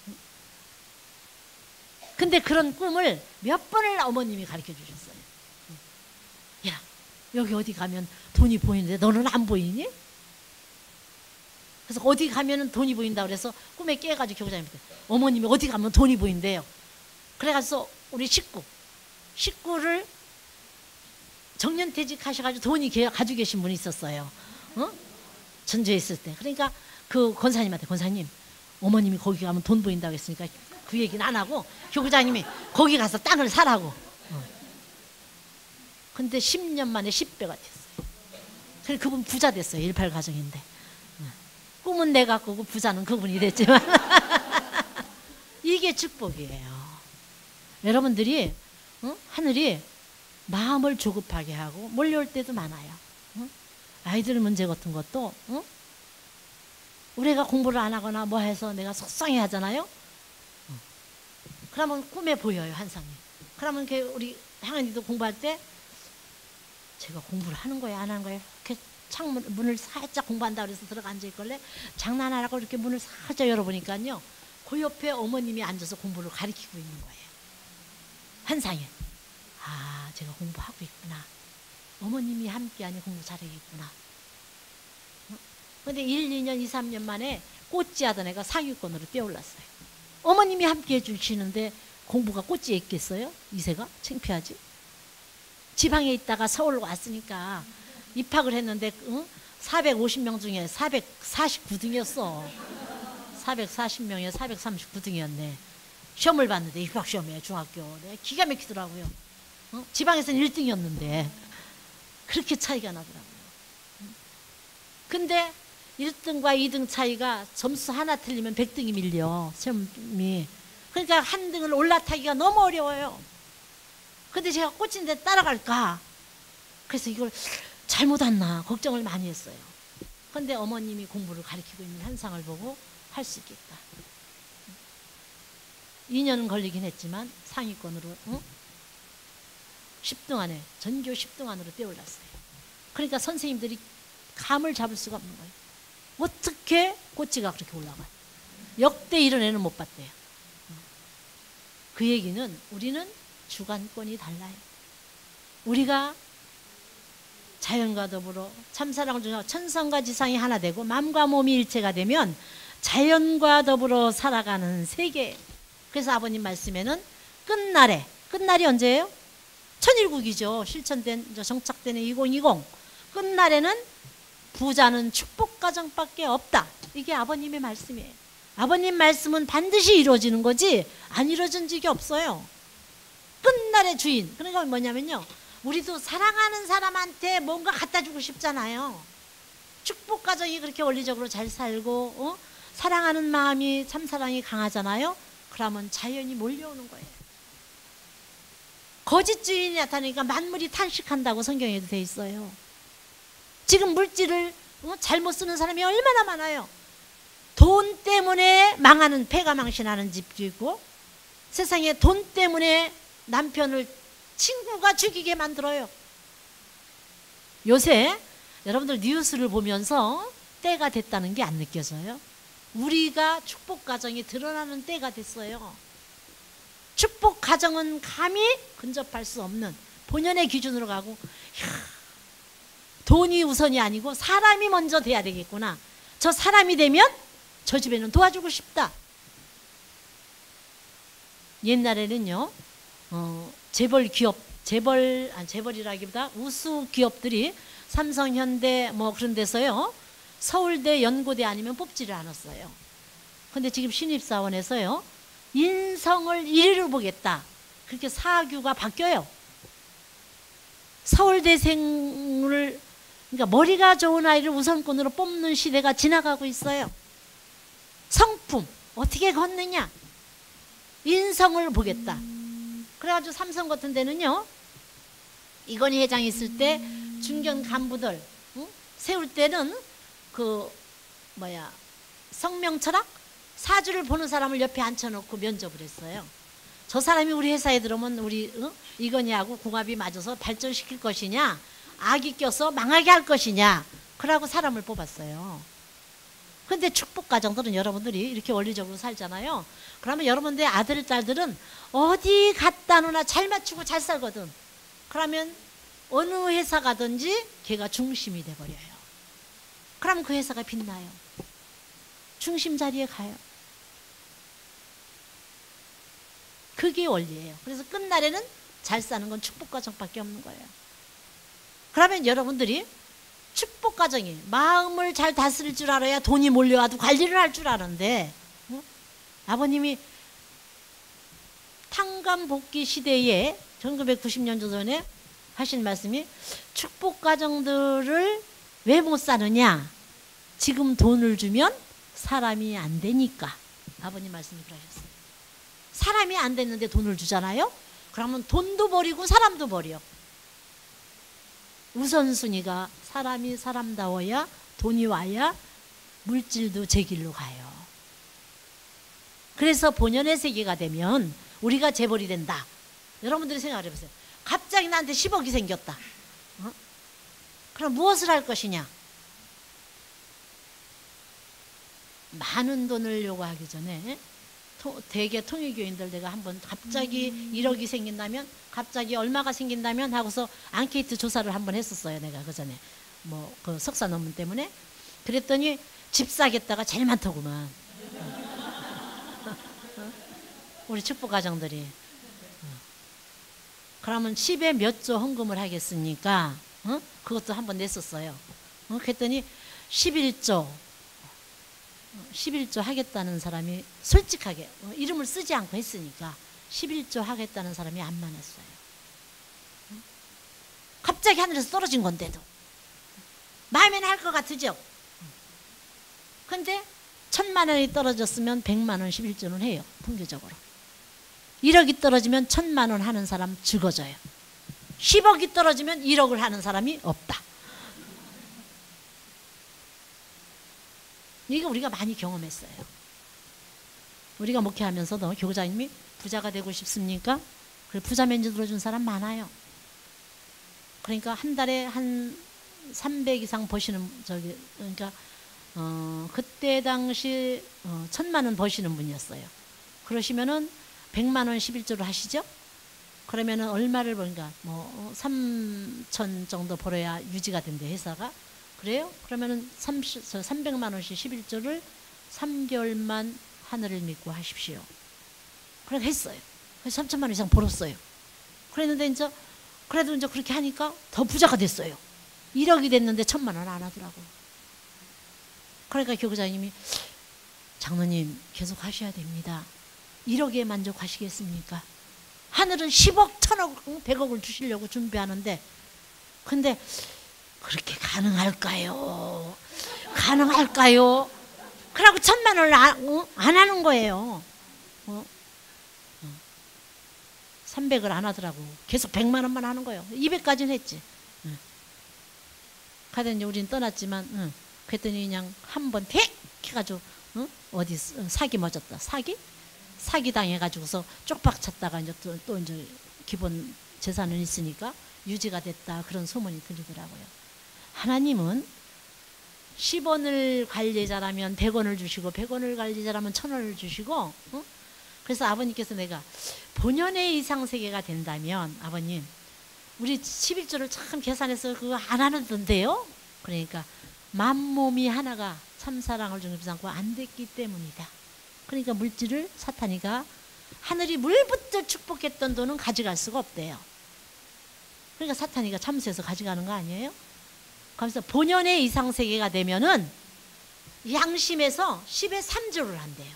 근데 그런 꿈을 몇 번을 어머님이 가르쳐 주셨어요. 야, 여기 어디 가면 돈이 보이는데 너는 안 보이니? 그래서 어디 가면은 돈이 보인다 그래서 꿈에 깨가지고 교장님한테 어머님이 어디 가면 돈이 보인대요. 그래가지고 우리 식구 식구를 정년퇴직 하셔가지고 돈이 가지고 계신 분이 있었어요. 어? 전주에 있을 때. 그러니까 그 권사님한테 권사님 어머님이 거기 가면 돈 보인다고 했으니까 그 얘기는 안 하고 교구장님이 거기 가서 땅을 사라고. 어. 근데 십 년 만에 십 배가 됐어요. 그래서 그분 부자 됐어요. 일팔 가정인데. 꿈은 내가 꾸고 부자는 그분이 됐지만 이게 축복이에요. 여러분들이 어? 하늘이 마음을 조급하게 하고 몰려올 때도 많아요. 어? 아이들 문제 같은 것도 어? 우리가 공부를 안 하거나 뭐 해서 내가 속상해 하잖아요. 어. 그러면 꿈에 보여요. 한상이. 그러면 우리 향은이도 공부할 때 제가 공부를 하는 거야 안 하는 거야 이렇게 창문 문을 살짝 공부한다 그래서 들어가 앉아 있길래 장난하라고 이렇게 문을 살짝 열어보니까요 그 옆에 어머님이 앉아서 공부를 가르치고 있는 거예요. 한상에 아 제가 공부하고 있구나. 어머님이 함께하니 공부 잘하겠구나. 근데 일, 이 년, 이, 삼 년 만에 꼴찌 하던 애가 상위권으로 뛰어올랐어요. 어머님이 함께 해주시는데 공부가 꽂지에 있겠어요? 이세가? 창피하지. 지방에 있다가 서울 왔으니까 입학을 했는데 응? 사백오십 명 중에 사백사십구 등이었어. 사백사십 명에 사백삼십구 등이었네. 시험을 봤는데 입학시험에 중학교. 네, 기가 막히더라고요. 어? 지방에서는 일 등이었는데 그렇게 차이가 나더라고요. 근데 일 등과 이 등 차이가 점수 하나 틀리면 백 등이 밀려, 시험이. 그러니까 한 등을 올라타기가 너무 어려워요. 근데 제가 꽂힌 데 따라갈까? 그래서 이걸 잘못 왔나 걱정을 많이 했어요. 근데 어머님이 공부를 가르치고 있는 한상을 보고 할 수 있겠다. 이 년은 걸리긴 했지만 상위권으로 응? 십 등 안에, 전교 십 등 안으로 뛰어올랐어요. 그러니까 선생님들이 감을 잡을 수가 없는 거예요. 어떻게 꼬치가 그렇게 올라가요? 역대 이런 애는 못 봤대요. 그 얘기는 우리는 주관권이 달라요. 우리가 자연과 더불어 참사랑을 중에 천상과 지상이 하나 되고 마음과 몸이 일체가 되면 자연과 더불어 살아가는 세계. 그래서 아버님 말씀에는 끝날에, 끝날이 언제예요? 천일국이죠. 실천된, 정착되는 이천이십. 끝날에는 부자는 축복가정밖에 없다. 이게 아버님의 말씀이에요. 아버님 말씀은 반드시 이루어지는 거지 안 이루어진 적이 없어요. 끝날의 주인. 그러니까 뭐냐면요, 우리도 사랑하는 사람한테 뭔가 갖다 주고 싶잖아요. 축복가정이 그렇게 원리적으로 잘 살고 어? 사랑하는 마음이 참사랑이 강하잖아요. 그러면 자연이 몰려오는 거예요. 거짓 주인이 나타나니까 만물이 탄식한다고 성경에도 돼 있어요. 지금 물질을 어? 잘못 쓰는 사람이 얼마나 많아요. 돈 때문에 망하는, 폐가 망신하는 집도 있고, 세상에 돈 때문에 남편을 친구가 죽이게 만들어요. 요새 여러분들 뉴스를 보면서 때가 됐다는 게 안 느껴져요? 우리가 축복 가정이 드러나는 때가 됐어요. 축복 가정은 감히 근접할 수 없는 본연의 기준으로 가고, 이야, 돈이 우선이 아니고 사람이 먼저 돼야 되겠구나. 저 사람이 되면 저 집에는 도와주고 싶다. 옛날에는요, 어, 재벌 기업, 재벌, 아니 재벌이라기보다 우수 기업들이 삼성, 현대 뭐 그런 데서요, 서울대, 연고대 아니면 뽑지를 않았어요. 근데 지금 신입사원에서요, 인성을 일 위로 보겠다. 그렇게 사규가 바뀌어요. 서울대생을, 그러니까 머리가 좋은 아이를 우선권으로 뽑는 시대가 지나가고 있어요. 성품, 어떻게 걷느냐. 인성을 보겠다. 그래가지고 삼성 같은 데는요, 이건희 회장이 있을 때 중견 간부들 응? 세울 때는 그 뭐야 성명 철학 사주를 보는 사람을 옆에 앉혀놓고 면접을 했어요. 저 사람이 우리 회사에 들어오면 우리 응? 이건희하고 궁합이 맞아서 발전시킬 것이냐, 악이 껴서 망하게 할 것이냐, 그러고 사람을 뽑았어요. 근데 축복 가정들은 여러분들이 이렇게 원리적으로 살잖아요. 그러면 여러분들의 아들, 딸들은 어디 갖다 놓으나 잘 맞추고 잘 살거든. 그러면 어느 회사 가든지 걔가 중심이 돼버려요. 그럼 그 회사가 빛나요. 중심 자리에 가요. 그게 원리예요. 그래서 끝날에는 잘 사는 건 축복 가정밖에 없는 거예요. 그러면 여러분들이 축복 가정이 마음을 잘 다스릴 줄 알아야 돈이 몰려와도 관리를 할 줄 아는데, 어? 아버님이 탕감복귀 시대에 천구백구십 년 전에 하신 말씀이 축복 가정들을 왜 못 사느냐, 지금 돈을 주면 사람이 안 되니까. 아버님 말씀이 그러셨어요. 사람이 안 됐는데 돈을 주잖아요. 그러면 돈도 버리고 사람도 버려. 우선순위가 사람이 사람다워야 돈이 와야 물질도 제 길로 가요. 그래서 본연의 세계가 되면 우리가 재벌이 된다. 여러분들이 생각을 해보세요. 갑자기 나한테 십억이 생겼다. 어? 그럼 무엇을 할 것이냐? 많은 돈을 요구하기 전에 토, 대개 통일교인들 내가 한번 갑자기 일억이 생긴다면, 갑자기 얼마가 생긴다면 하고서 앙케이트 조사를 한번 했었어요. 내가 그 전에 뭐 그 석사 논문 때문에. 그랬더니 집 사겠다가 제일 많더구만. 우리 축복 가정들이. 그러면 십에 몇 조 헌금을 하겠습니까? 어? 그것도 한번 냈었어요. 어? 그랬더니 십일 조 십일 조 하겠다는 사람이 솔직하게 어? 이름을 쓰지 않고 했으니까 십일 조 하겠다는 사람이 안 많았어요. 어? 갑자기 하늘에서 떨어진 건데도 마음에는 할 것 같으죠? 근데 천만 원이 떨어졌으면 백만 원 십일 조는 해요. 통계적으로. 일억이 떨어지면 천만 원 하는 사람 죽어져요. 십억이 떨어지면 일억을 하는 사람이 없다. 이거 우리가 많이 경험했어요. 우리가 목회하면서도 교구장님이 부자가 되고 싶습니까? 그래, 부자 면접 들어준 사람 많아요. 그러니까 한 달에 한 삼백 이상 버시는 저기 그러니까 어, 그때 당시 어, 천만 원 버시는 분이었어요. 그러시면은 백만 원 십일 조를 하시죠? 그러면은 얼마를 벌니까 뭐 삼천 정도 벌어야 유지가 된대 회사가. 그래요? 그러면은 삼백만 원씩 십일 조를 삼 개월만 하늘을 믿고 하십시오. 그렇게 했어요. 그래서 삼천만 원 이상 벌었어요. 그랬는데 이제 그래도 이제 그렇게 하니까 더 부자가 됐어요. 일억이 됐는데 천만 원 안 하더라고요. 그러니까 교구장님이 장로님 계속 하셔야 됩니다. 일억에 만족하시겠습니까? 하늘은 십억, 천억, 백억을 주시려고 준비하는데 근데 그렇게 가능할까요? 가능할까요? 그러고 천만 원을 안, 어? 안 하는 거예요. 어? 어. 삼백을 안 하더라고. 계속 백만 원만 하는 거예요. 이백까지는 했지. 응. 가다 이제 우린 떠났지만 응. 그랬더니 그냥 한 번 팩 해가지고 응? 어디 사기 맞았다. 사기? 사기 당해가지고서 쪽박 찼다가 이제 또, 또 이제 기본 재산은 있으니까 유지가 됐다. 그런 소문이 들리더라고요. 하나님은 십 원을 관리자라면 백 원을 주시고 백 원을 관리자라면 천 원을 주시고 어? 그래서 아버님께서 내가 본연의 이상세계가 된다면 아버님 우리 십일 조를 참 계산해서 그거 안 하는던데요? 그러니까 만몸이 하나가 참사랑을 중립지 않고 안 됐기 때문이다. 그러니까 물질을 사탄이가 하늘이 물부터 축복했던 돈은 가져갈 수가 없대요. 그러니까 사탄이가 참수해서 가져가는 거 아니에요? 그래서 본연의 이상세계가 되면은 양심에서 십의 삼 조를 한대요.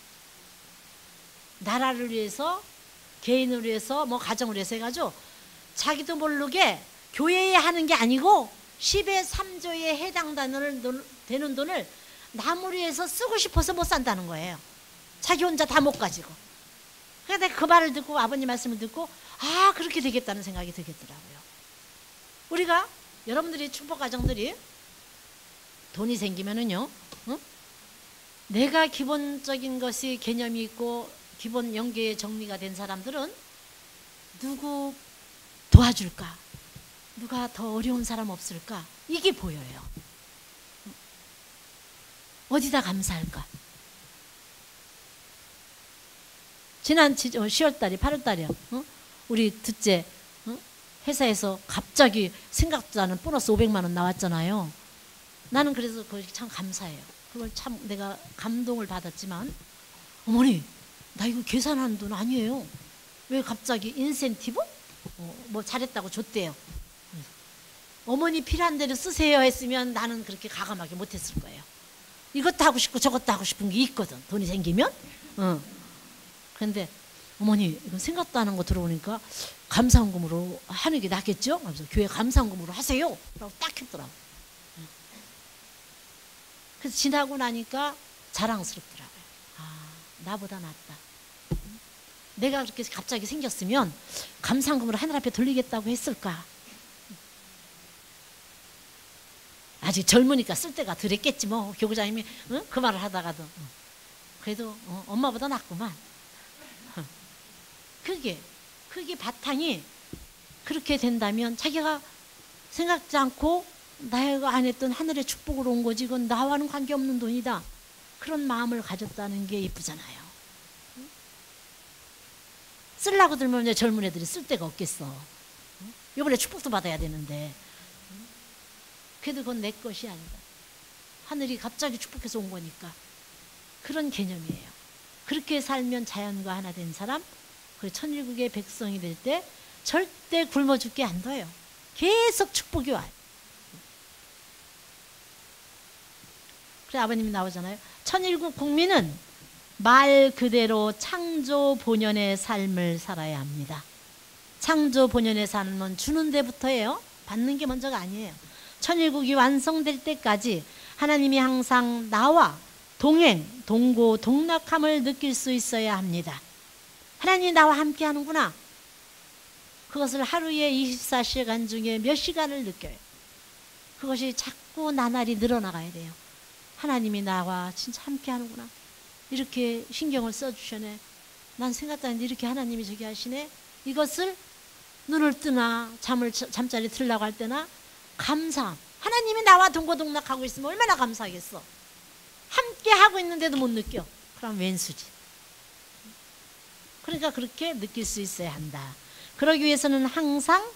나라를 위해서, 개인을 위해서, 뭐 가정을 위해서 해가지고 자기도 모르게 교회에 하는 게 아니고 십의 삼 조에 해당되는 되는 돈을 남을 위해서 쓰고 싶어서 못 산다는 거예요. 자기 혼자 다 못 가지고. 그러니까 내가 그 말을 듣고 아버님 말씀을 듣고 아 그렇게 되겠다는 생각이 들겠더라고요. 우리가 여러분들이 축복 가정들이 돈이 생기면은요, 어? 내가 기본적인 것이 개념이 있고 기본 연계의 정리가 된 사람들은 누구 도와줄까? 누가 더 어려운 사람 없을까? 이게 보여요. 어디다 감사할까? 지난 시월 달이 팔월 달이요. 어? 우리 둘째 어? 회사에서 갑자기 생각도 않은 보너스 오백만 원 나왔잖아요. 나는 그래서 그걸 참 감사해요. 그걸 참 내가 감동을 받았지만 어머니 나 이거 계산한 돈 아니에요. 왜 갑자기 인센티브? 어, 뭐 잘했다고 줬대요. 어머니 필요한 대로 쓰세요 했으면 나는 그렇게 가감하게 못했을 거예요. 이것도 하고 싶고 저것도 하고 싶은 게 있거든. 돈이 생기면. 어. 그런데 어머니 이건 생각도 안 한 거 들어보니까 감사헌금으로 하는 게 낫겠죠? 그래서 교회 감사헌금으로 하세요 라고 딱 했더라고. 그래서 지나고 나니까 자랑스럽더라고요. 아 나보다 낫다. 내가 그렇게 갑자기 생겼으면 감사헌금으로 하늘 앞에 돌리겠다고 했을까? 아직 젊으니까 쓸 때가 덜 했겠지 뭐. 교구장님이 응? 그 말을 하다가도 그래도 어, 엄마보다 낫구만. 그게 그게 바탕이 그렇게 된다면 자기가 생각지 않고 나가 안 했던 하늘의 축복으로 온 거지 이건 나와는 관계없는 돈이다. 그런 마음을 가졌다는 게 이쁘잖아요. 쓰려고 들면 이제 젊은 애들이 쓸 데가 없겠어. 이번에 축복도 받아야 되는데 그래도 그건 내 것이 아니다. 하늘이 갑자기 축복해서 온 거니까 그런 개념이에요. 그렇게 살면 자연과 하나 된 사람, 그 천일국의 백성이 될 때 절대 굶어 죽게 안 둬요. 계속 축복이 와요. 그래 아버님이 나오잖아요. 천일국 국민은 말 그대로 창조 본연의 삶을 살아야 합니다. 창조 본연의 삶은 주는 데부터예요. 받는 게 먼저가 아니에요. 천일국이 완성될 때까지 하나님이 항상 나와 동행, 동고, 동락함을 느낄 수 있어야 합니다. 하나님이 나와 함께 하는구나. 그것을 하루에 이십사 시간 중에 몇 시간을 느껴요. 그것이 자꾸 나날이 늘어나가야 돼요. 하나님이 나와 진짜 함께 하는구나. 이렇게 신경을 써주셔네. 난 생각도 안 했는데 이렇게 하나님이 저기 하시네. 이것을 눈을 뜨나 잠을 잠자리 들려고 할 때나 감사함. 하나님이 나와 동고동락하고 있으면 얼마나 감사하겠어. 함께 하고 있는데도 못 느껴. 그럼 왼수지. 그러니까 그렇게 느낄 수 있어야 한다. 그러기 위해서는 항상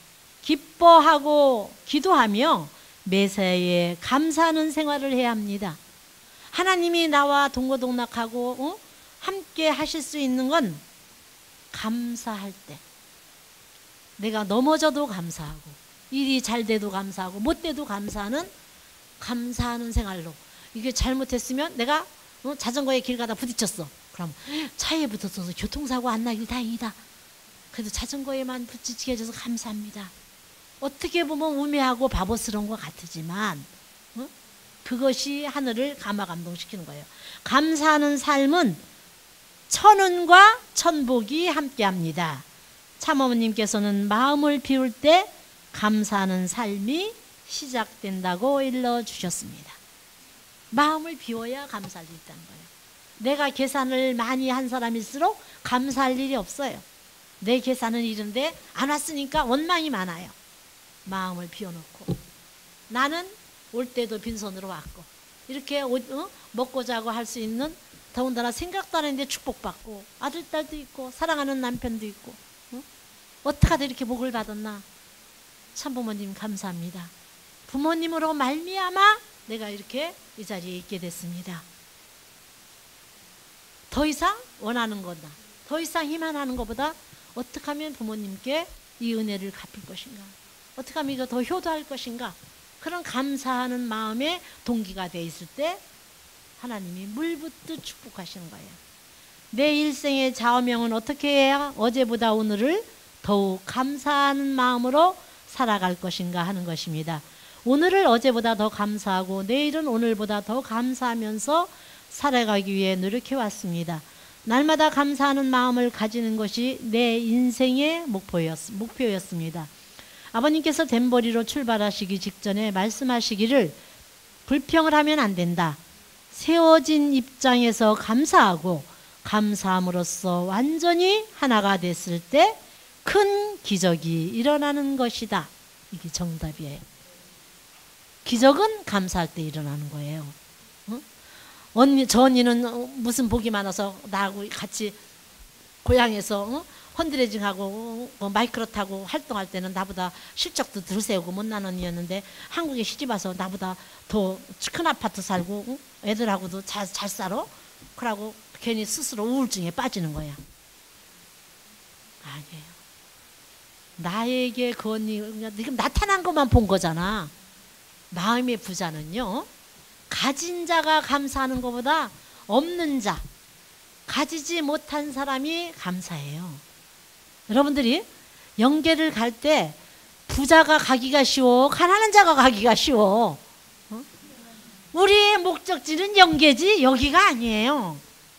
기뻐하고 기도하며 매사에 감사하는 생활을 해야 합니다. 하나님이 나와 동고동락하고 어? 함께 하실 수 있는 건 감사할 때. 내가 넘어져도 감사하고 일이 잘 돼도 감사하고 못 돼도 감사하는 감사하는 생활로. 이게 잘못했으면 내가 어? 자전거에 길 가다 부딪혔어. 그럼 차에 붙어서 교통사고 안 나길 다행이다. 그래도 자전거에만 부딪히게 해줘서 감사합니다. 어떻게 보면 우매하고 바보스러운 것 같지만 어? 그것이 하늘을 감화감동시키는 거예요. 감사하는 삶은 천운과 천복이 함께합니다. 참어머님께서는 마음을 비울 때 감사하는 삶이 시작된다고 일러주셨습니다. 마음을 비워야 감사할 수 있다는 거예요. 내가 계산을 많이 한 사람일수록 감사할 일이 없어요. 내 계산은 이런데 안 왔으니까 원망이 많아요. 마음을 비워놓고 나는 올 때도 빈손으로 왔고 이렇게 옷, 어? 먹고 자고 할 수 있는 더군다나 생각도 안 했는데 축복받고 아들, 딸도 있고 사랑하는 남편도 있고 어? 어떻게 하다 이렇게 복을 받았나. 참부모님 감사합니다. 부모님으로 말미암아 내가 이렇게 이 자리에 있게 됐습니다. 더 이상 원하는 거다. 더 이상 희망하는 것보다 어떻게 하면 부모님께 이 은혜를 갚을 것인가. 어떻게 하면 이거 더 효도할 것인가. 그런 감사하는 마음에 동기가 돼 있을 때 하나님이 물붓듯 축복하시는 거예요. 내 일생의 좌우명은 어떻게 해야 어제보다 오늘을 더욱 감사하는 마음으로 살아갈 것인가 하는 것입니다. 오늘을 어제보다 더 감사하고 내일은 오늘보다 더 감사하면서 살아가기 위해 노력해 왔습니다. 날마다 감사하는 마음을 가지는 것이 내 인생의 목표였, 목표였습니다. 아버님께서 덴버리로 출발하시기 직전에 말씀하시기를 불평을 하면 안 된다. 세워진 입장에서 감사하고 감사함으로써 완전히 하나가 됐을 때 큰 기적이 일어나는 것이다. 이게 정답이에요. 기적은 감사할 때 일어나는 거예요. 어? 언니, 저 언니는 무슨 복이 많아서 나하고 같이 고향에서 어? 헌드레징하고 어? 마이크로 타고 활동할 때는 나보다 실적도 덜 세우고 못난 언니였는데 한국에 시집와서 나보다 더 큰 아파트 살고 어? 애들하고도 잘, 잘 살아? 그러고 괜히 스스로 우울증에 빠지는 거야. 아니에요. 나에게 그 언니 지금 나타난 것만 본 거잖아. 마음의 부자는요, 가진 자가 감사하는 것보다 없는 자, 가지지 못한 사람이 감사해요. 여러분들이 영계를 갈 때 부자가 가기가 쉬워, 가난한 자가 가기가 쉬워. 어? 우리의 목적지는 영계지 여기가 아니에요.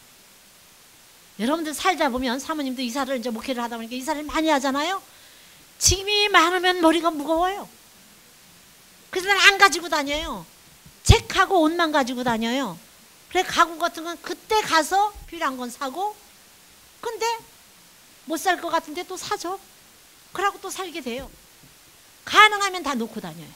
여러분들 살다 보면 사모님도 이사를 이제 목회를 하다 보니까 이사를 많이 하잖아요. 짐이 많으면 머리가 무거워요. 그래서 안 가지고 다녀요. 책하고 옷만 가지고 다녀요. 그래 가구 같은 건 그때 가서 필요한 건 사고, 근데 못 살 것 같은데 또 사죠. 그러고 또 살게 돼요. 가능하면 다 놓고 다녀요.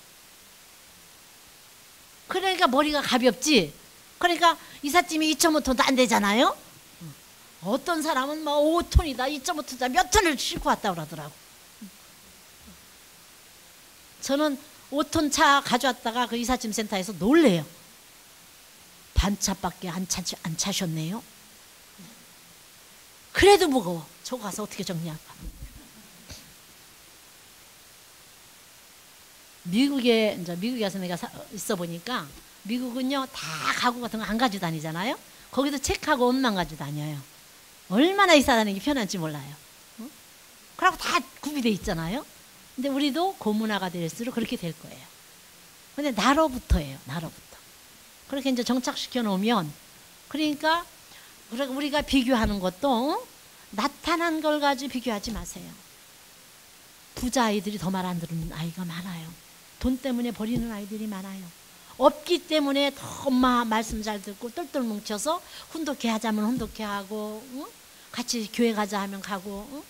그러니까 머리가 가볍지. 그러니까 이삿짐이 이 점 오 톤도 안 되잖아요. 어떤 사람은 뭐 오 톤이다, 이 점 오 톤이다, 몇 톤을 싣고 왔다 그러더라고. 저는 오 톤 차 가져왔다가 그 이삿짐 센터에서 놀래요. 반차밖에 안, 차, 안 차셨네요. 그래도 무거워. 저거 가서 어떻게 정리할까? 미국에 이제 미국에 가서 내가 사, 있어 보니까 미국은요 다 가구 같은 거 안 가지고 다니잖아요. 거기도 책하고 옷만 가지고 다녀요. 얼마나 이사 다니기 편한지 몰라요. 어? 그러고 다 구비돼 있잖아요. 근데 우리도 고문화가 될수록 그렇게 될 거예요. 근데 나로부터예요. 나로부터. 그렇게 이제 정착시켜 놓으면, 그러니까 우리가 비교하는 것도 어? 나타난 걸 가지고 비교하지 마세요. 부자 아이들이 더 말 안 듣는 아이가 많아요. 돈 때문에 버리는 아이들이 많아요. 없기 때문에 더 엄마 말씀 잘 듣고 똘똘 뭉쳐서 혼독회 하자면 혼독회 하고 어? 같이 교회 가자 하면 가고 어?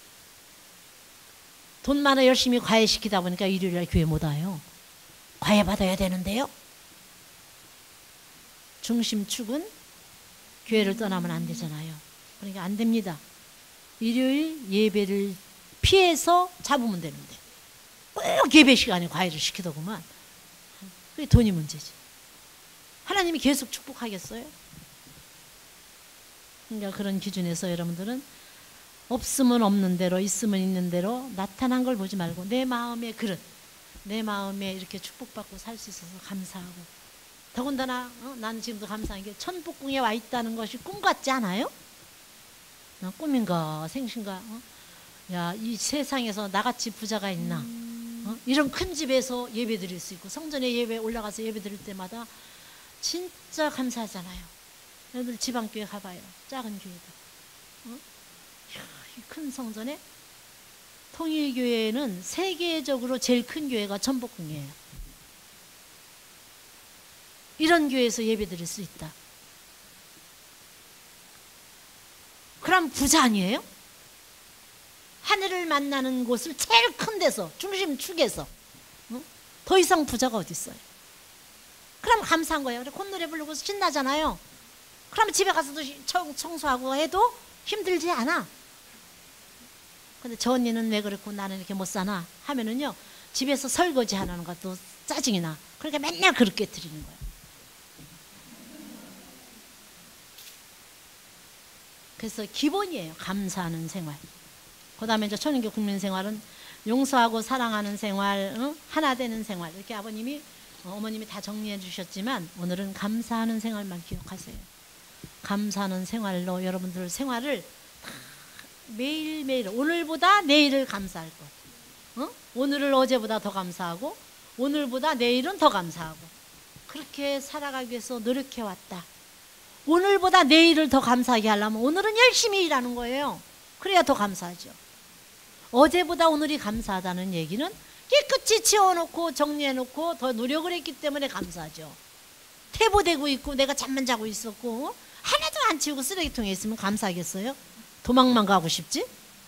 돈 많아 열심히 과외시키다 보니까 일요일날 교회 못 와요. 과외 받아야 되는데요. 중심축은 교회를 떠나면 안 되잖아요. 그러니까 안 됩니다. 일요일 예배를 피해서 잡으면 되는데 꼭 예배 시간에 과외를 시키더구만. 그게 돈이 문제지. 하나님이 계속 축복하겠어요? 그러니까 그런 기준에서 여러분들은 없으면 없는 대로, 있으면 있는 대로 나타난 걸 보지 말고 내 마음의 그릇, 내 마음에 이렇게 축복받고 살 수 있어서 감사하고, 더군다나 어? 나는 지금도 감사한 게 천복궁에 와 있다는 것이 꿈 같지 않아요? 어, 꿈인가 생신가? 어? 야, 이 세상에서 나같이 부자가 있나? 어? 이런 큰 집에서 예배 드릴 수 있고, 성전에 예배 올라가서 예배 드릴 때마다 진짜 감사하잖아요. 여러분들 지방교회 가봐요. 작은 교회도. 어? 이 큰 성전에, 통일교회는 세계적으로 제일 큰 교회가 천복궁이에요. 이런 교회에서 예배 드릴 수 있다. 그럼 부자 아니에요? 하늘을 만나는 곳을 제일 큰 데서, 중심축에서 어? 더 이상 부자가 어디 있어요? 그럼 감사한 거예요. 콧노래 부르고 신나잖아요. 그럼 집에 가서도 청, 청소하고 해도 힘들지 않아. 근데 저 언니는 왜 그렇고 나는 이렇게 못 사나 하면은요, 집에서 설거지 하는 것도 짜증이 나. 그러니까 맨날 그렇게 드리는 거예요. 그래서 기본이에요. 감사하는 생활. 그 다음에 이제 천인교 국민생활은 용서하고 사랑하는 생활, 응? 하나 되는 생활. 이렇게 아버님이, 어머님이 다 정리해 주셨지만 오늘은 감사하는 생활만 기억하세요. 감사하는 생활로 여러분들 생활을 매일매일, 오늘보다 내일을 감사할 것. 어? 오늘을 어제보다 더 감사하고 오늘보다 내일은 더 감사하고, 그렇게 살아가기 위해서 노력해왔다. 오늘보다 내일을 더 감사하게 하려면 오늘은 열심히 일하는 거예요. 그래야 더 감사하죠. 어제보다 오늘이 감사하다는 얘기는 깨끗이 치워놓고 정리해놓고 더 노력을 했기 때문에 감사하죠. 퇴보되고 있고 내가 잠만 자고 있었고 하나도 안 치우고 쓰레기통에 있으면 감사하겠어요? 도망만 가고 싶지?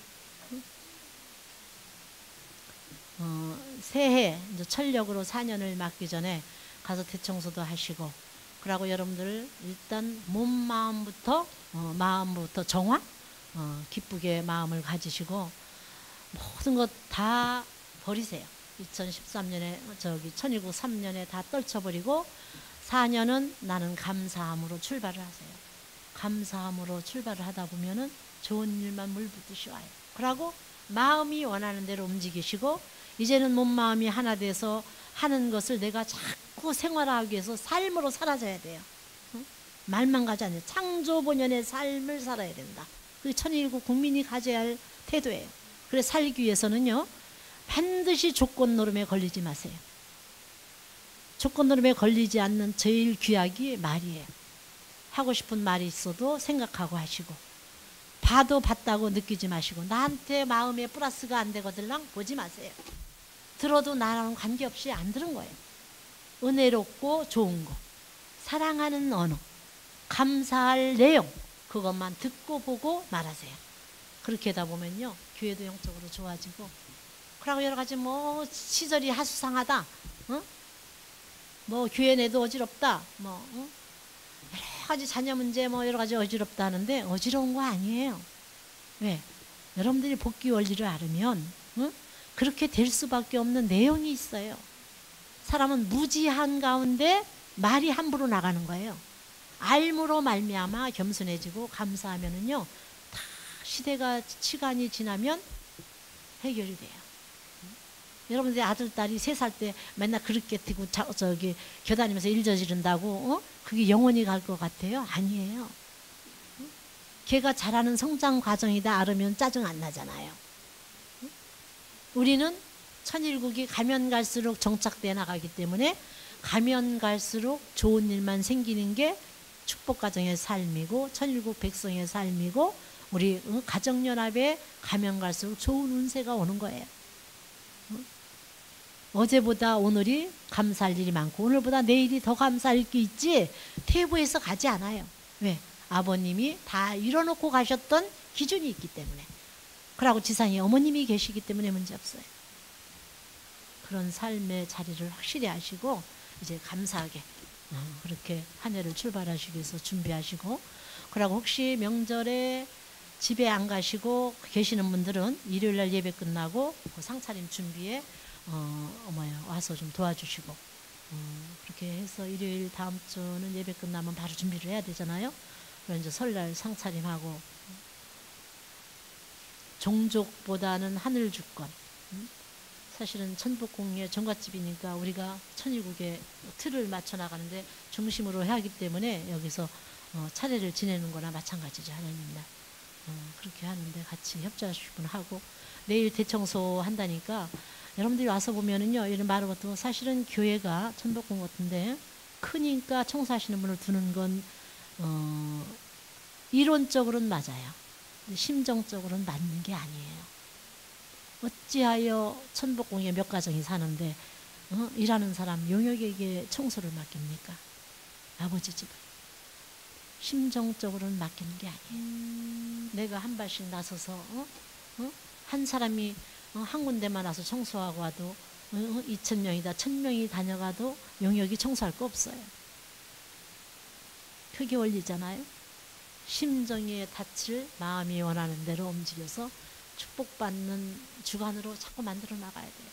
어, 새해 이제 철력으로 사 년을 맞기 전에 가서 대청소도 하시고, 그러고 여러분들 일단 몸 마음부터 어, 마음부터 정화, 어, 기쁘게 마음을 가지시고 모든 것 다 버리세요. 이천십삼 년에 저기 천일구삼 년에 다 떨쳐버리고 사 년은 나는 감사함으로 출발을 하세요. 감사함으로 출발을 하다 보면은 좋은 일만 물붓듯이 와요. 그러고 마음이 원하는 대로 움직이시고, 이제는 몸 마음이 하나 돼서 하는 것을 내가 자꾸 생활하기 위해서 삶으로 사라져야 돼요. 응? 말만 가지 않아요. 창조 본연의 삶을 살아야 된다. 그게 천일구 국민이 가져야 할 태도예요. 그래서 살기 위해서는요, 반드시 조건 노름에 걸리지 마세요. 조건 노름에 걸리지 않는 제일 귀하기 말이에요. 하고 싶은 말이 있어도 생각하고 하시고, 봐도 봤다고 느끼지 마시고, 나한테 마음에 플러스가 안 되거들랑 보지 마세요. 들어도 나랑 관계없이 안 들은 거예요. 은혜롭고 좋은 거, 사랑하는 언어, 감사할 내용, 그것만 듣고 보고 말하세요. 그렇게 하다 보면요, 교회도 영적으로 좋아지고, 그러고 여러 가지 뭐 시절이 하수상하다, 어? 뭐 교회 내도 어지럽다, 뭐 어? 여러 가지 자녀 문제 뭐 여러 가지 어지럽다 하는데 어지러운 거 아니에요. 왜? 여러분들이 복귀 원리를 알으면 어? 그렇게 될 수밖에 없는 내용이 있어요. 사람은 무지한 가운데 말이 함부로 나가는 거예요. 알므로 말미암아 겸손해지고 감사하면은요, 다 시대가 시간이 지나면 해결이 돼요. 여러분들 아들 딸이 세 살 때 맨날 그릇 깨뜨리고 저기 겨다니면서 일 저지른다고 어? 그게 영원히 갈 것 같아요? 아니에요. 걔가 잘하는 성장 과정이다 알으면 짜증 안 나잖아요. 우리는 천일국이 가면 갈수록 정착돼 나가기 때문에 가면 갈수록 좋은 일만 생기는 게 축복 가정의 삶이고 천일국 백성의 삶이고 우리 가정연합에 가면 갈수록 좋은 운세가 오는 거예요. 어제보다 오늘이 감사할 일이 많고 오늘보다 내일이 더 감사할 게 있지 태부에서 가지 않아요. 왜? 아버님이 다 이뤄놓고 가셨던 기준이 있기 때문에. 그러고 지상에 어머님이 계시기 때문에 문제없어요. 그런 삶의 자리를 확실히 하시고 이제 감사하게 그렇게 한 해를 출발하시기 위해서 준비하시고, 그러고 혹시 명절에 집에 안 가시고 계시는 분들은 일요일날 예배 끝나고 그 상차림 준비에 어, 어머야 와서 좀 도와주시고 어, 그렇게 해서 일요일 다음 주는 예배 끝나면 바로 준비를 해야 되잖아요. 그래서 이제 설날 상차림하고 종족보다는 하늘 주권. 사실은 천복궁의 정갓집이니까 우리가 천일국의 틀을 맞춰 나가는데 중심으로 해야 하기 때문에 여기서 어, 차례를 지내는 거나 마찬가지죠. 하나님날 어, 그렇게 하는데 같이 협조하시고 하고 내일 대청소 한다니까 여러분들이 와서 보면은요 이런 말을 같은 사실은 교회가 천복궁 같은데 크니까 청소하시는 분을 두는 건 어, 이론적으로는 맞아요. 심정적으로는 맞는 게 아니에요. 어찌하여 천복궁에 몇 가정이 사는데 어? 일하는 사람 용역에게 청소를 맡깁니까? 아버지 집을. 심정적으로는 맡기는 게 아니에요. 음. 내가 한 발씩 나서서 어? 어? 한 사람이 어? 한 군데만 와서 청소하고 와도 어? 이천 명이다 천 명이 다녀가도 용역이 청소할 거 없어요. 그게 원리잖아요. 심정의 닻을 마음이 원하는 대로 움직여서 축복받는 주관으로 자꾸 만들어 나가야 돼요.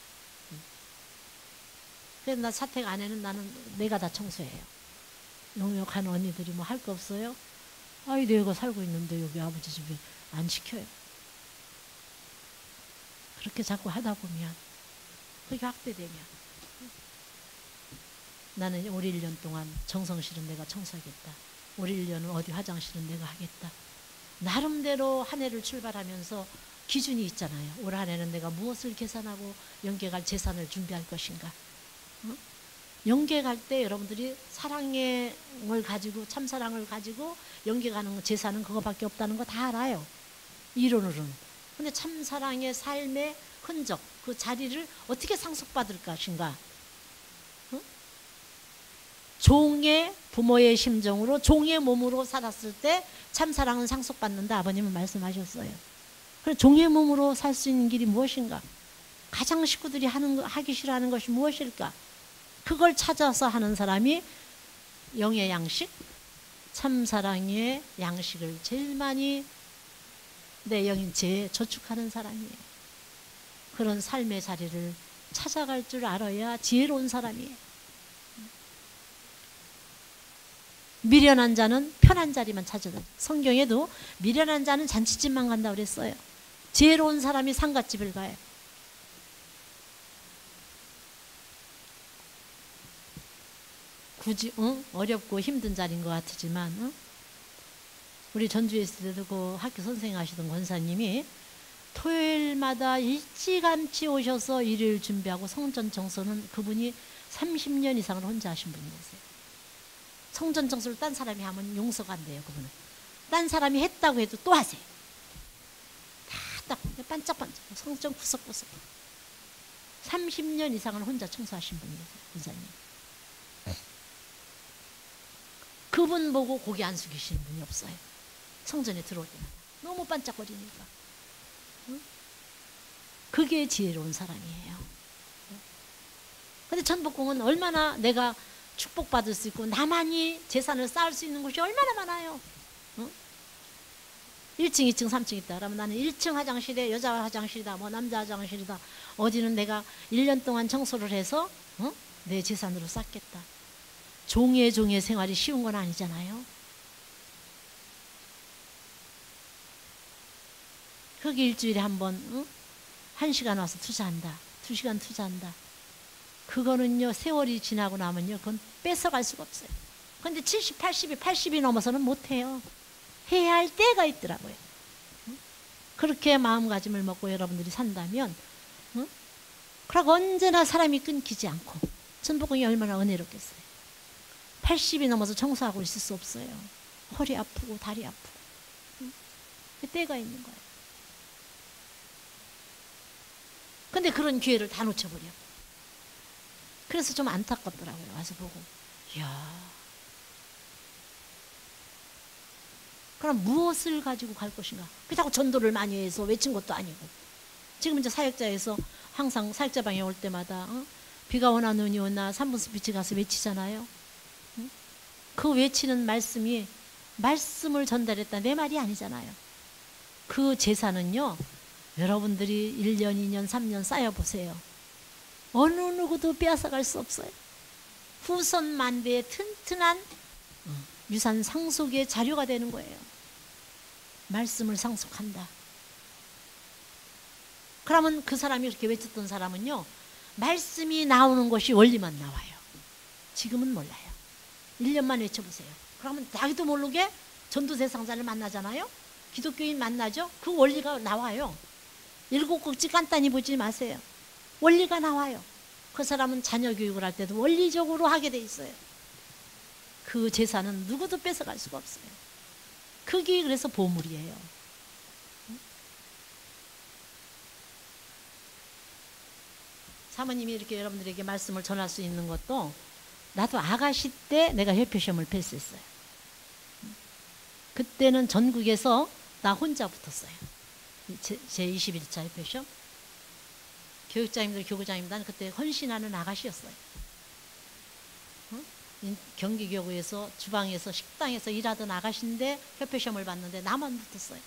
그래서 나 사택 안에는 나는 내가 다 청소해요. 용역한 언니들이 뭐 할 거 없어요? 아이 내가 살고 있는데 여기 아버지 집에 안 시켜요. 그렇게 자꾸 하다 보면 그게 확대되면 나는 올 일 년 동안 정성실은 내가 청소하겠다. 올 일 년은 어디 화장실은 내가 하겠다. 나름대로 한 해를 출발하면서 기준이 있잖아요. 올 한 해는 내가 무엇을 계산하고 연계갈 재산을 준비할 것인가. 어? 연계갈 때 여러분들이 사랑을 가지고 참사랑을 가지고 연계가는 재산은 그거밖에 없다는 거 다 알아요. 이론으로는. 근데 참사랑의 삶의 흔적 그 자리를 어떻게 상속받을 것인가. 어? 종의 부모의 심정으로 종의 몸으로 살았을 때 참사랑은 상속받는다. 아버님은 말씀하셨어요. 그럼 종의 몸으로 살 수 있는 길이 무엇인가? 가장 식구들이 하는, 하기 싫어하는 것이 무엇일까? 그걸 찾아서 하는 사람이 영의 양식, 참사랑의 양식을 제일 많이 내 영인체에 저축하는 사람이에요. 그런 삶의 자리를 찾아갈 줄 알아야 지혜로운 사람이에요. 미련한 자는 편한 자리만 찾아다. 성경에도 미련한 자는 잔치집만 간다고 그랬어요. 지혜로운 사람이 상갓집을 가요. 굳이 응? 어렵고 힘든 자리인 것 같지만 응? 우리 전주에 있을 때도 그 학교 선생님 하시던 권사님이 토요일마다 일찌감치 오셔서 일요일 준비하고 성전 청소는 그분이 삼십 년 이상을 혼자 하신 분이세요. 성전 청소를 딴 사람이 하면 용서가 안 돼요. 그분은 딴 사람이 했다고 해도 또 하세요. 다 딱 반짝반짝 성전 구석구석 삼십 년 이상을 혼자 청소하신 분이세요. 권사님. 그분 보고 고개 안 숙이시는 분이 없어요. 성전에 들어올 때마다 너무 반짝거리니까. 응? 그게 지혜로운 사람이에요. 근데 천복궁은 얼마나 내가 축복받을 수 있고 나만이 재산을 쌓을 수 있는 곳이 얼마나 많아요. 응? 일 층, 이 층, 삼 층 있다 그러면 나는 일 층 화장실에 여자 화장실이다 뭐 남자 화장실이다 어디는 내가 일 년 동안 청소를 해서 응? 내 재산으로 쌓겠다. 종의 종의 생활이 쉬운 건 아니잖아요. 거기 일주일에 한 번, 응? 한 시간 와서 투자한다. 두 시간 투자한다. 그거는요, 세월이 지나고 나면요, 그건 뺏어갈 수가 없어요. 근데 칠십, 팔십이, 팔십이 넘어서는 못해요. 해야 할 때가 있더라고요. 응? 그렇게 마음가짐을 먹고 여러분들이 산다면, 응? 그러고 언제나 사람이 끊기지 않고, 천복궁이 얼마나 은혜롭겠어요. 팔십이 넘어서 청소하고 있을 수 없어요. 허리 아프고 다리 아프고. 응? 그 때가 있는 거예요. 근데 그런 기회를 다 놓쳐버려. 그래서 좀 안타깝더라고요. 와서 보고. 이야. 그럼 무엇을 가지고 갈 것인가? 그렇다고 전도를 많이 해서 외친 것도 아니고. 지금 이제 사역자에서 항상 사역자 방에 올 때마다 어? 비가 오나 눈이 오나 삼분수 빛이 가서 외치잖아요. 응? 그 외치는 말씀이 말씀을 전달했다 내 말이 아니잖아요. 그 제사는요, 여러분들이 일 년, 이 년, 삼 년 쌓여보세요. 어느 누구도 빼앗아갈 수 없어요. 후손 만대의 튼튼한 유산 상속의 자료가 되는 거예요. 말씀을 상속한다. 그러면 그 사람이 이렇게 외쳤던 사람은요, 말씀이 나오는 것이 원리만 나와요. 지금은 몰라요. 일 년만 외쳐보세요. 그러면 자기도 모르게 전도 대상자를 만나잖아요. 기독교인 만나죠. 그 원리가 나와요. 일곱 곡지 간단히 보지 마세요. 원리가 나와요. 그 사람은 자녀 교육을 할 때도 원리적으로 하게 돼 있어요. 그 제사는 누구도 뺏어갈 수가 없어요. 그게 그래서 보물이에요. 사모님이 이렇게 여러분들에게 말씀을 전할 수 있는 것도 나도 아가씨 때 내가 협회시험을 패스했어요. 그때는 전국에서 나 혼자 붙었어요. 제 이십일 차 협회시험. 교육자님들, 교구장님들 그때 헌신하는 아가씨였어요. 응? 경기교구에서 주방에서 식당에서 일하던 아가씨인데 협회시험을 봤는데 나만 붙었어요.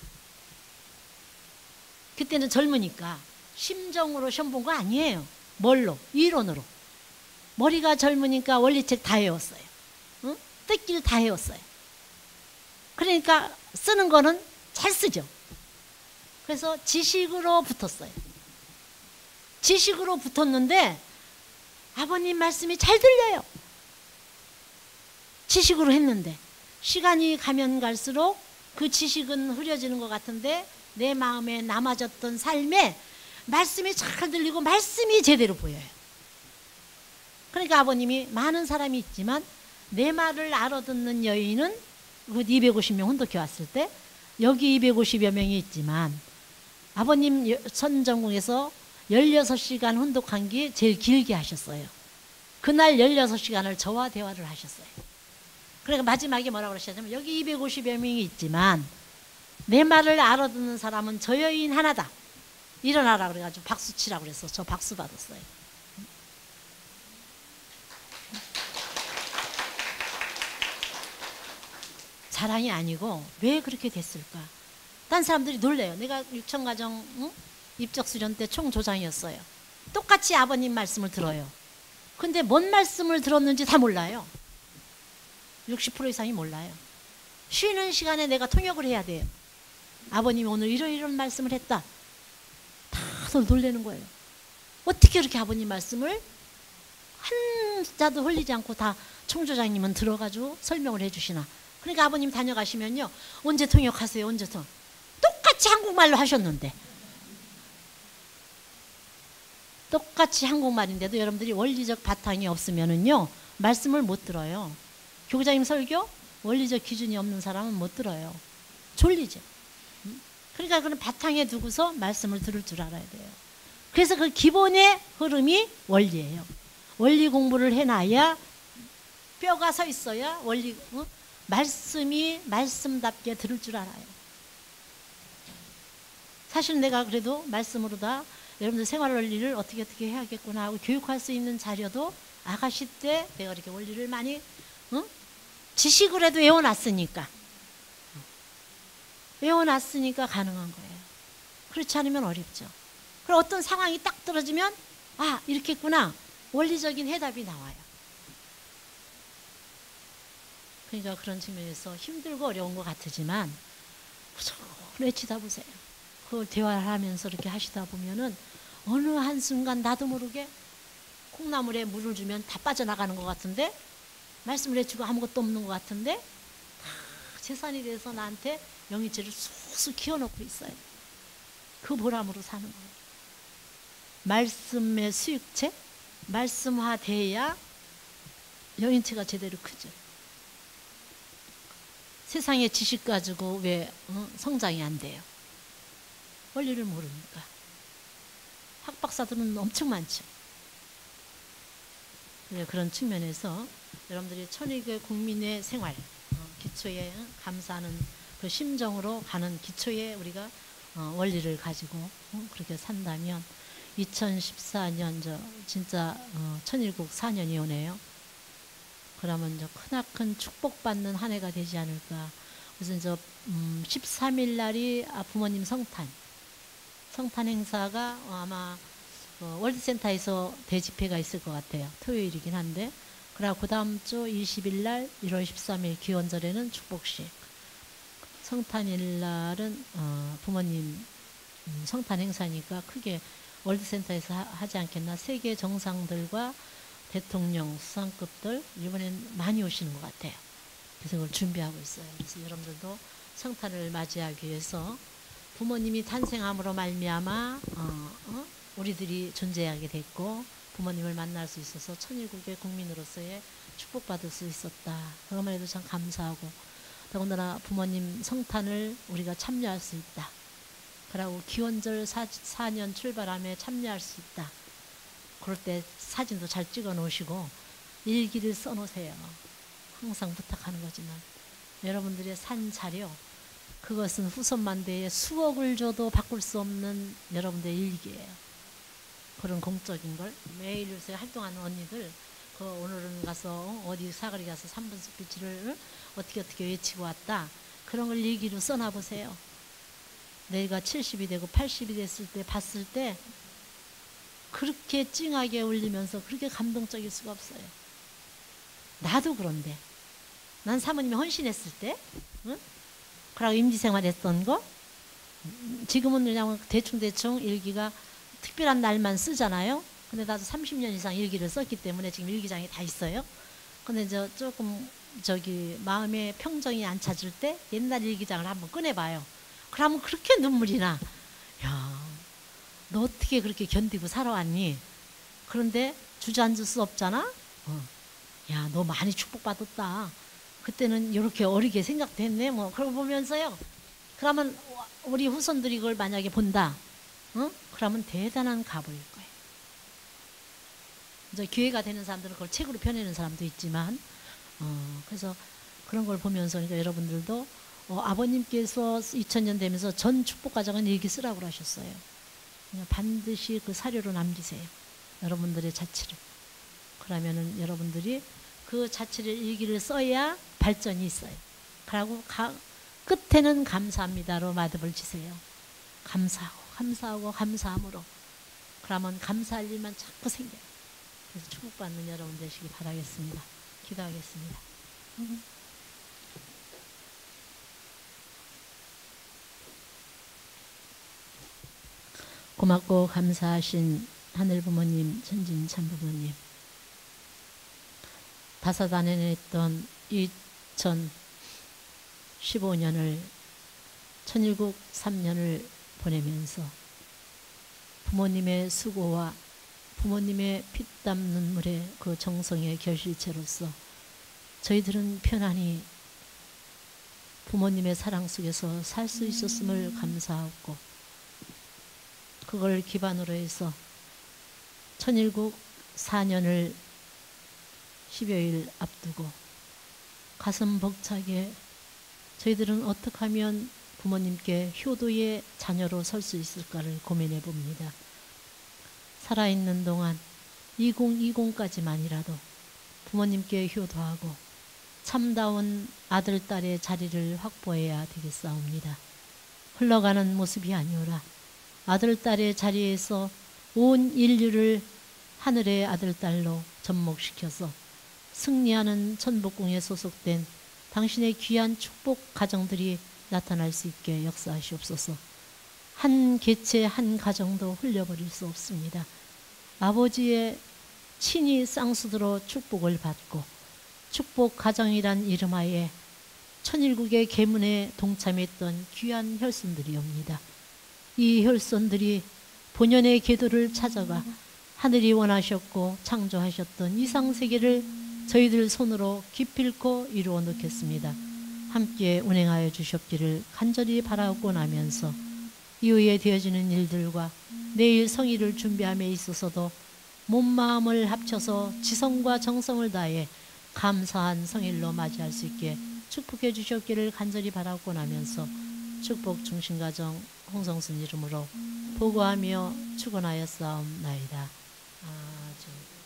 그때는 젊으니까 심정으로 시험 본 거 아니에요. 뭘로? 이론으로. 머리가 젊으니까 원리책 다 외웠어요. 응? 뜻길 다 외웠어요. 그러니까 쓰는 거는 잘 쓰죠. 그래서 지식으로 붙었어요. 지식으로 붙었는데 아버님 말씀이 잘 들려요. 지식으로 했는데 시간이 가면 갈수록 그 지식은 흐려지는 것 같은데 내 마음에 남아졌던 삶에 말씀이 잘 들리고 말씀이 제대로 보여요. 그러니까 아버님이 많은 사람이 있지만 내 말을 알아듣는 여인은 이백오십 명 혼독해 왔을 때 여기 이백오십여 명이 있지만 아버님 선전궁에서 열여섯 시간 혼독한 게 제일 길게 하셨어요. 그날 열여섯 시간을 저와 대화를 하셨어요. 그러니까 마지막에 뭐라고 그러셨냐면 여기 이백오십여 명이 있지만 내 말을 알아듣는 사람은 저 여인 하나다. 일어나라 그래가지고 박수 치라고 그래서 저 박수 받았어요. 자랑이 아니고 왜 그렇게 됐을까? 딴 사람들이 놀래요. 내가 육천가정 응? 입적수련 때 총조장이었어요. 똑같이 아버님 말씀을 들어요. 근데 뭔 말씀을 들었는지 다 몰라요. 육십 퍼센트 이상이 몰라요. 쉬는 시간에 내가 통역을 해야 돼요. 아버님이 오늘 이런 이런 말씀을 했다. 다들 놀라는 거예요. 어떻게 이렇게 아버님 말씀을 한 자도 흘리지 않고 다 총조장님은 들어가지고 설명을 해주시나. 그러니까 아버님 다녀가시면요. 언제 통역하세요? 언제 통역? 똑같이 한국말로 하셨는데. 똑같이 한국말인데도 여러분들이 원리적 바탕이 없으면은요. 말씀을 못 들어요. 교구장님 설교? 원리적 기준이 없는 사람은 못 들어요. 졸리죠. 그러니까 그는 바탕에 두고서 말씀을 들을 줄 알아야 돼요. 그래서 그 기본의 흐름이 원리예요. 원리 공부를 해놔야 뼈가 서 있어야 원리 어? 말씀이 말씀답게 들을 줄 알아요. 사실 내가 그래도 말씀으로 다 여러분들 생활 원리를 어떻게 어떻게 해야겠구나 하고 교육할 수 있는 자료도 아가씨 때 내가 이렇게 원리를 많이 어? 지식을 해도 외워놨으니까 외워놨으니까 가능한 거예요. 그렇지 않으면 어렵죠. 그리고 어떤 상황이 딱 떨어지면 아 이렇게 했구나 원리적인 해답이 나와요. 그러니까 그런 측면에서 힘들고 어려운 것 같으지만 무조건 외치다 보세요. 그 대화를 하면서 이렇게 하시다 보면은 어느 한순간 나도 모르게 콩나물에 물을 주면 다 빠져나가는 것 같은데, 말씀을 해주고 아무것도 없는 것 같은데 다 재산이 돼서 나한테 영이체를 쑥쑥 키워놓고 있어요. 그 보람으로 사는 거예요. 말씀의 수육체, 말씀화돼야 영인체가 제대로 크죠. 세상의 지식 가지고 왜 어? 성장이 안 돼요? 원리를 모르니까. 학박사들은 엄청 많죠. 그런 측면에서 여러분들이 천일교 국민의 생활, 어, 기초에 감사하는 그 심정으로 가는 기초에 우리가 어, 원리를 가지고 어, 그렇게 산다면 이천십사 년 저 진짜 어, 천일국 사 년이 오네요. 그러면 저 크나큰 축복받는 한 해가 되지 않을까. 그래서 저 음, 십삼 일 날이 아, 부모님 성탄 성탄 행사가 아마 어, 월드센터에서 대집회가 있을 것 같아요. 토요일이긴 한데. 그리고 그 다음 주 이십 일 날 일월 십삼 일 기원절에는 축복식. 성탄일 날은 어, 부모님 음, 성탄 행사니까 크게 월드센터에서 하, 하지 않겠나. 세계 정상들과 대통령 수상급들 이번엔 많이 오시는 것 같아요. 그래서 그걸 준비하고 있어요. 그래서 여러분들도 성탄을 맞이하기 위해서 부모님이 탄생함으로 말미암아 어, 어? 우리들이 존재하게 됐고 부모님을 만날 수 있어서 천일국의 국민으로서의 축복받을 수 있었다. 그것만 해도 참 감사하고, 더군다나 부모님 성탄을 우리가 참여할 수 있다. 그리고 기원절 사 년 출발함에 참여할 수 있다. 그럴 때 사진도 잘 찍어 놓으시고 일기를 써 놓으세요. 항상 부탁하는 거지만 여러분들의 산 자료, 그것은 후손만대에 수억을 줘도 바꿀 수 없는 여러분들의 일기예요. 그런 공적인 걸 매일 요새 활동하는 언니들, 그 오늘은 가서 어디 사거리 가서 삼 분 스피치를 어떻게 어떻게 외치고 왔다. 그런 걸 일기로 써놔보세요. 내가 칠십이 되고 팔십이 됐을 때 봤을 때 그렇게 찡하게 울리면서 그렇게 감동적일 수가 없어요. 나도 그런데 난 사모님이 헌신했을 때, 응? 그러고 임지생활 했던 거, 지금은 그냥 대충대충 일기가 특별한 날만 쓰잖아요. 근데 나도 삼십 년 이상 일기를 썼기 때문에 지금 일기장이 다 있어요. 근데 저 조금 저기 마음의 평정이 안 찾을 때 옛날 일기장을 한번 꺼내봐요. 그러면 그렇게 눈물이 나. 야, 너 어떻게 그렇게 견디고 살아왔니? 그런데 주저앉을 수 없잖아. 어. 야, 너 많이 축복받았다. 그때는 이렇게 어리게 생각도 했네. 뭐 그러고 보면서요. 그러면 우리 후손들이 이걸 만약에 본다. 어? 그러면 대단한 값을 거예요. 이제 기회가 되는 사람들은 그걸 책으로 펴내는 사람도 있지만, 어, 그래서 그런 걸 보면서 그러니까 여러분들도 어, 아버님께서 이천 년 되면서 전 축복가정은 일기 쓰라고 하셨어요. 그냥 반드시 그 사료로 남기세요. 여러분들의 자취를. 그러면은 여러분들이 그 자취를 일기를 써야 발전이 있어요. 그러고 가, 끝에는 감사합니다로 마듭을 치세요. 감사하고 감사하고 감사함으로. 그러면 감사할 일만 자꾸 생겨요. 그래서 축복받는 여러분 되시기 바라겠습니다. 기도하겠습니다. 음. 고맙고 감사하신 하늘부모님, 천진참부모님, 다사다난했던 이천십오 년을 천일국 삼 년을 보내면서 부모님의 수고와 부모님의 피땀 눈물의 그 정성의 결실체로서 저희들은 편안히 부모님의 사랑 속에서 살 수 있었음을 감사하고, 그걸 기반으로 해서 천일국 사 년을 십여일 앞두고 가슴 벅차게 저희들은 어떻게 하면 부모님께 효도의 자녀로 설 수 있을까를 고민해 봅니다. 살아있는 동안 이천이십까지만이라도 부모님께 효도하고 참다운 아들, 딸의 자리를 확보해야 되겠사옵니다. 흘러가는 모습이 아니오라 아들, 딸의 자리에서 온 인류를 하늘의 아들, 딸로 접목시켜서 승리하는 천복궁에 소속된 당신의 귀한 축복 가정들이 나타날 수 있게 역사하시옵소서. 한 개체 한 가정도 흘려버릴 수 없습니다. 아버지의 친히 쌍수들어 축복을 받고 축복 가정이란 이름하에 천일국의 계문에 동참했던 귀한 혈손들이옵니다. 이 혈손들이 본연의 계도를 찾아가 하늘이 원하셨고 창조하셨던 이상세계를 저희들 손으로 기필코 이루어 놓겠습니다. 함께 운행하여 주셨기를 간절히 바라고 나면서 이후에 되어지는 일들과 내일 성의를 준비함에 있어서도 몸 마음을 합쳐서 지성과 정성을 다해 감사한 성일로 맞이할 수 있게 축복해 주셨기를 간절히 바라고 나면서 축복 중심가정 홍성순 이름으로 보고하며 축원하였사옵나이다. 아주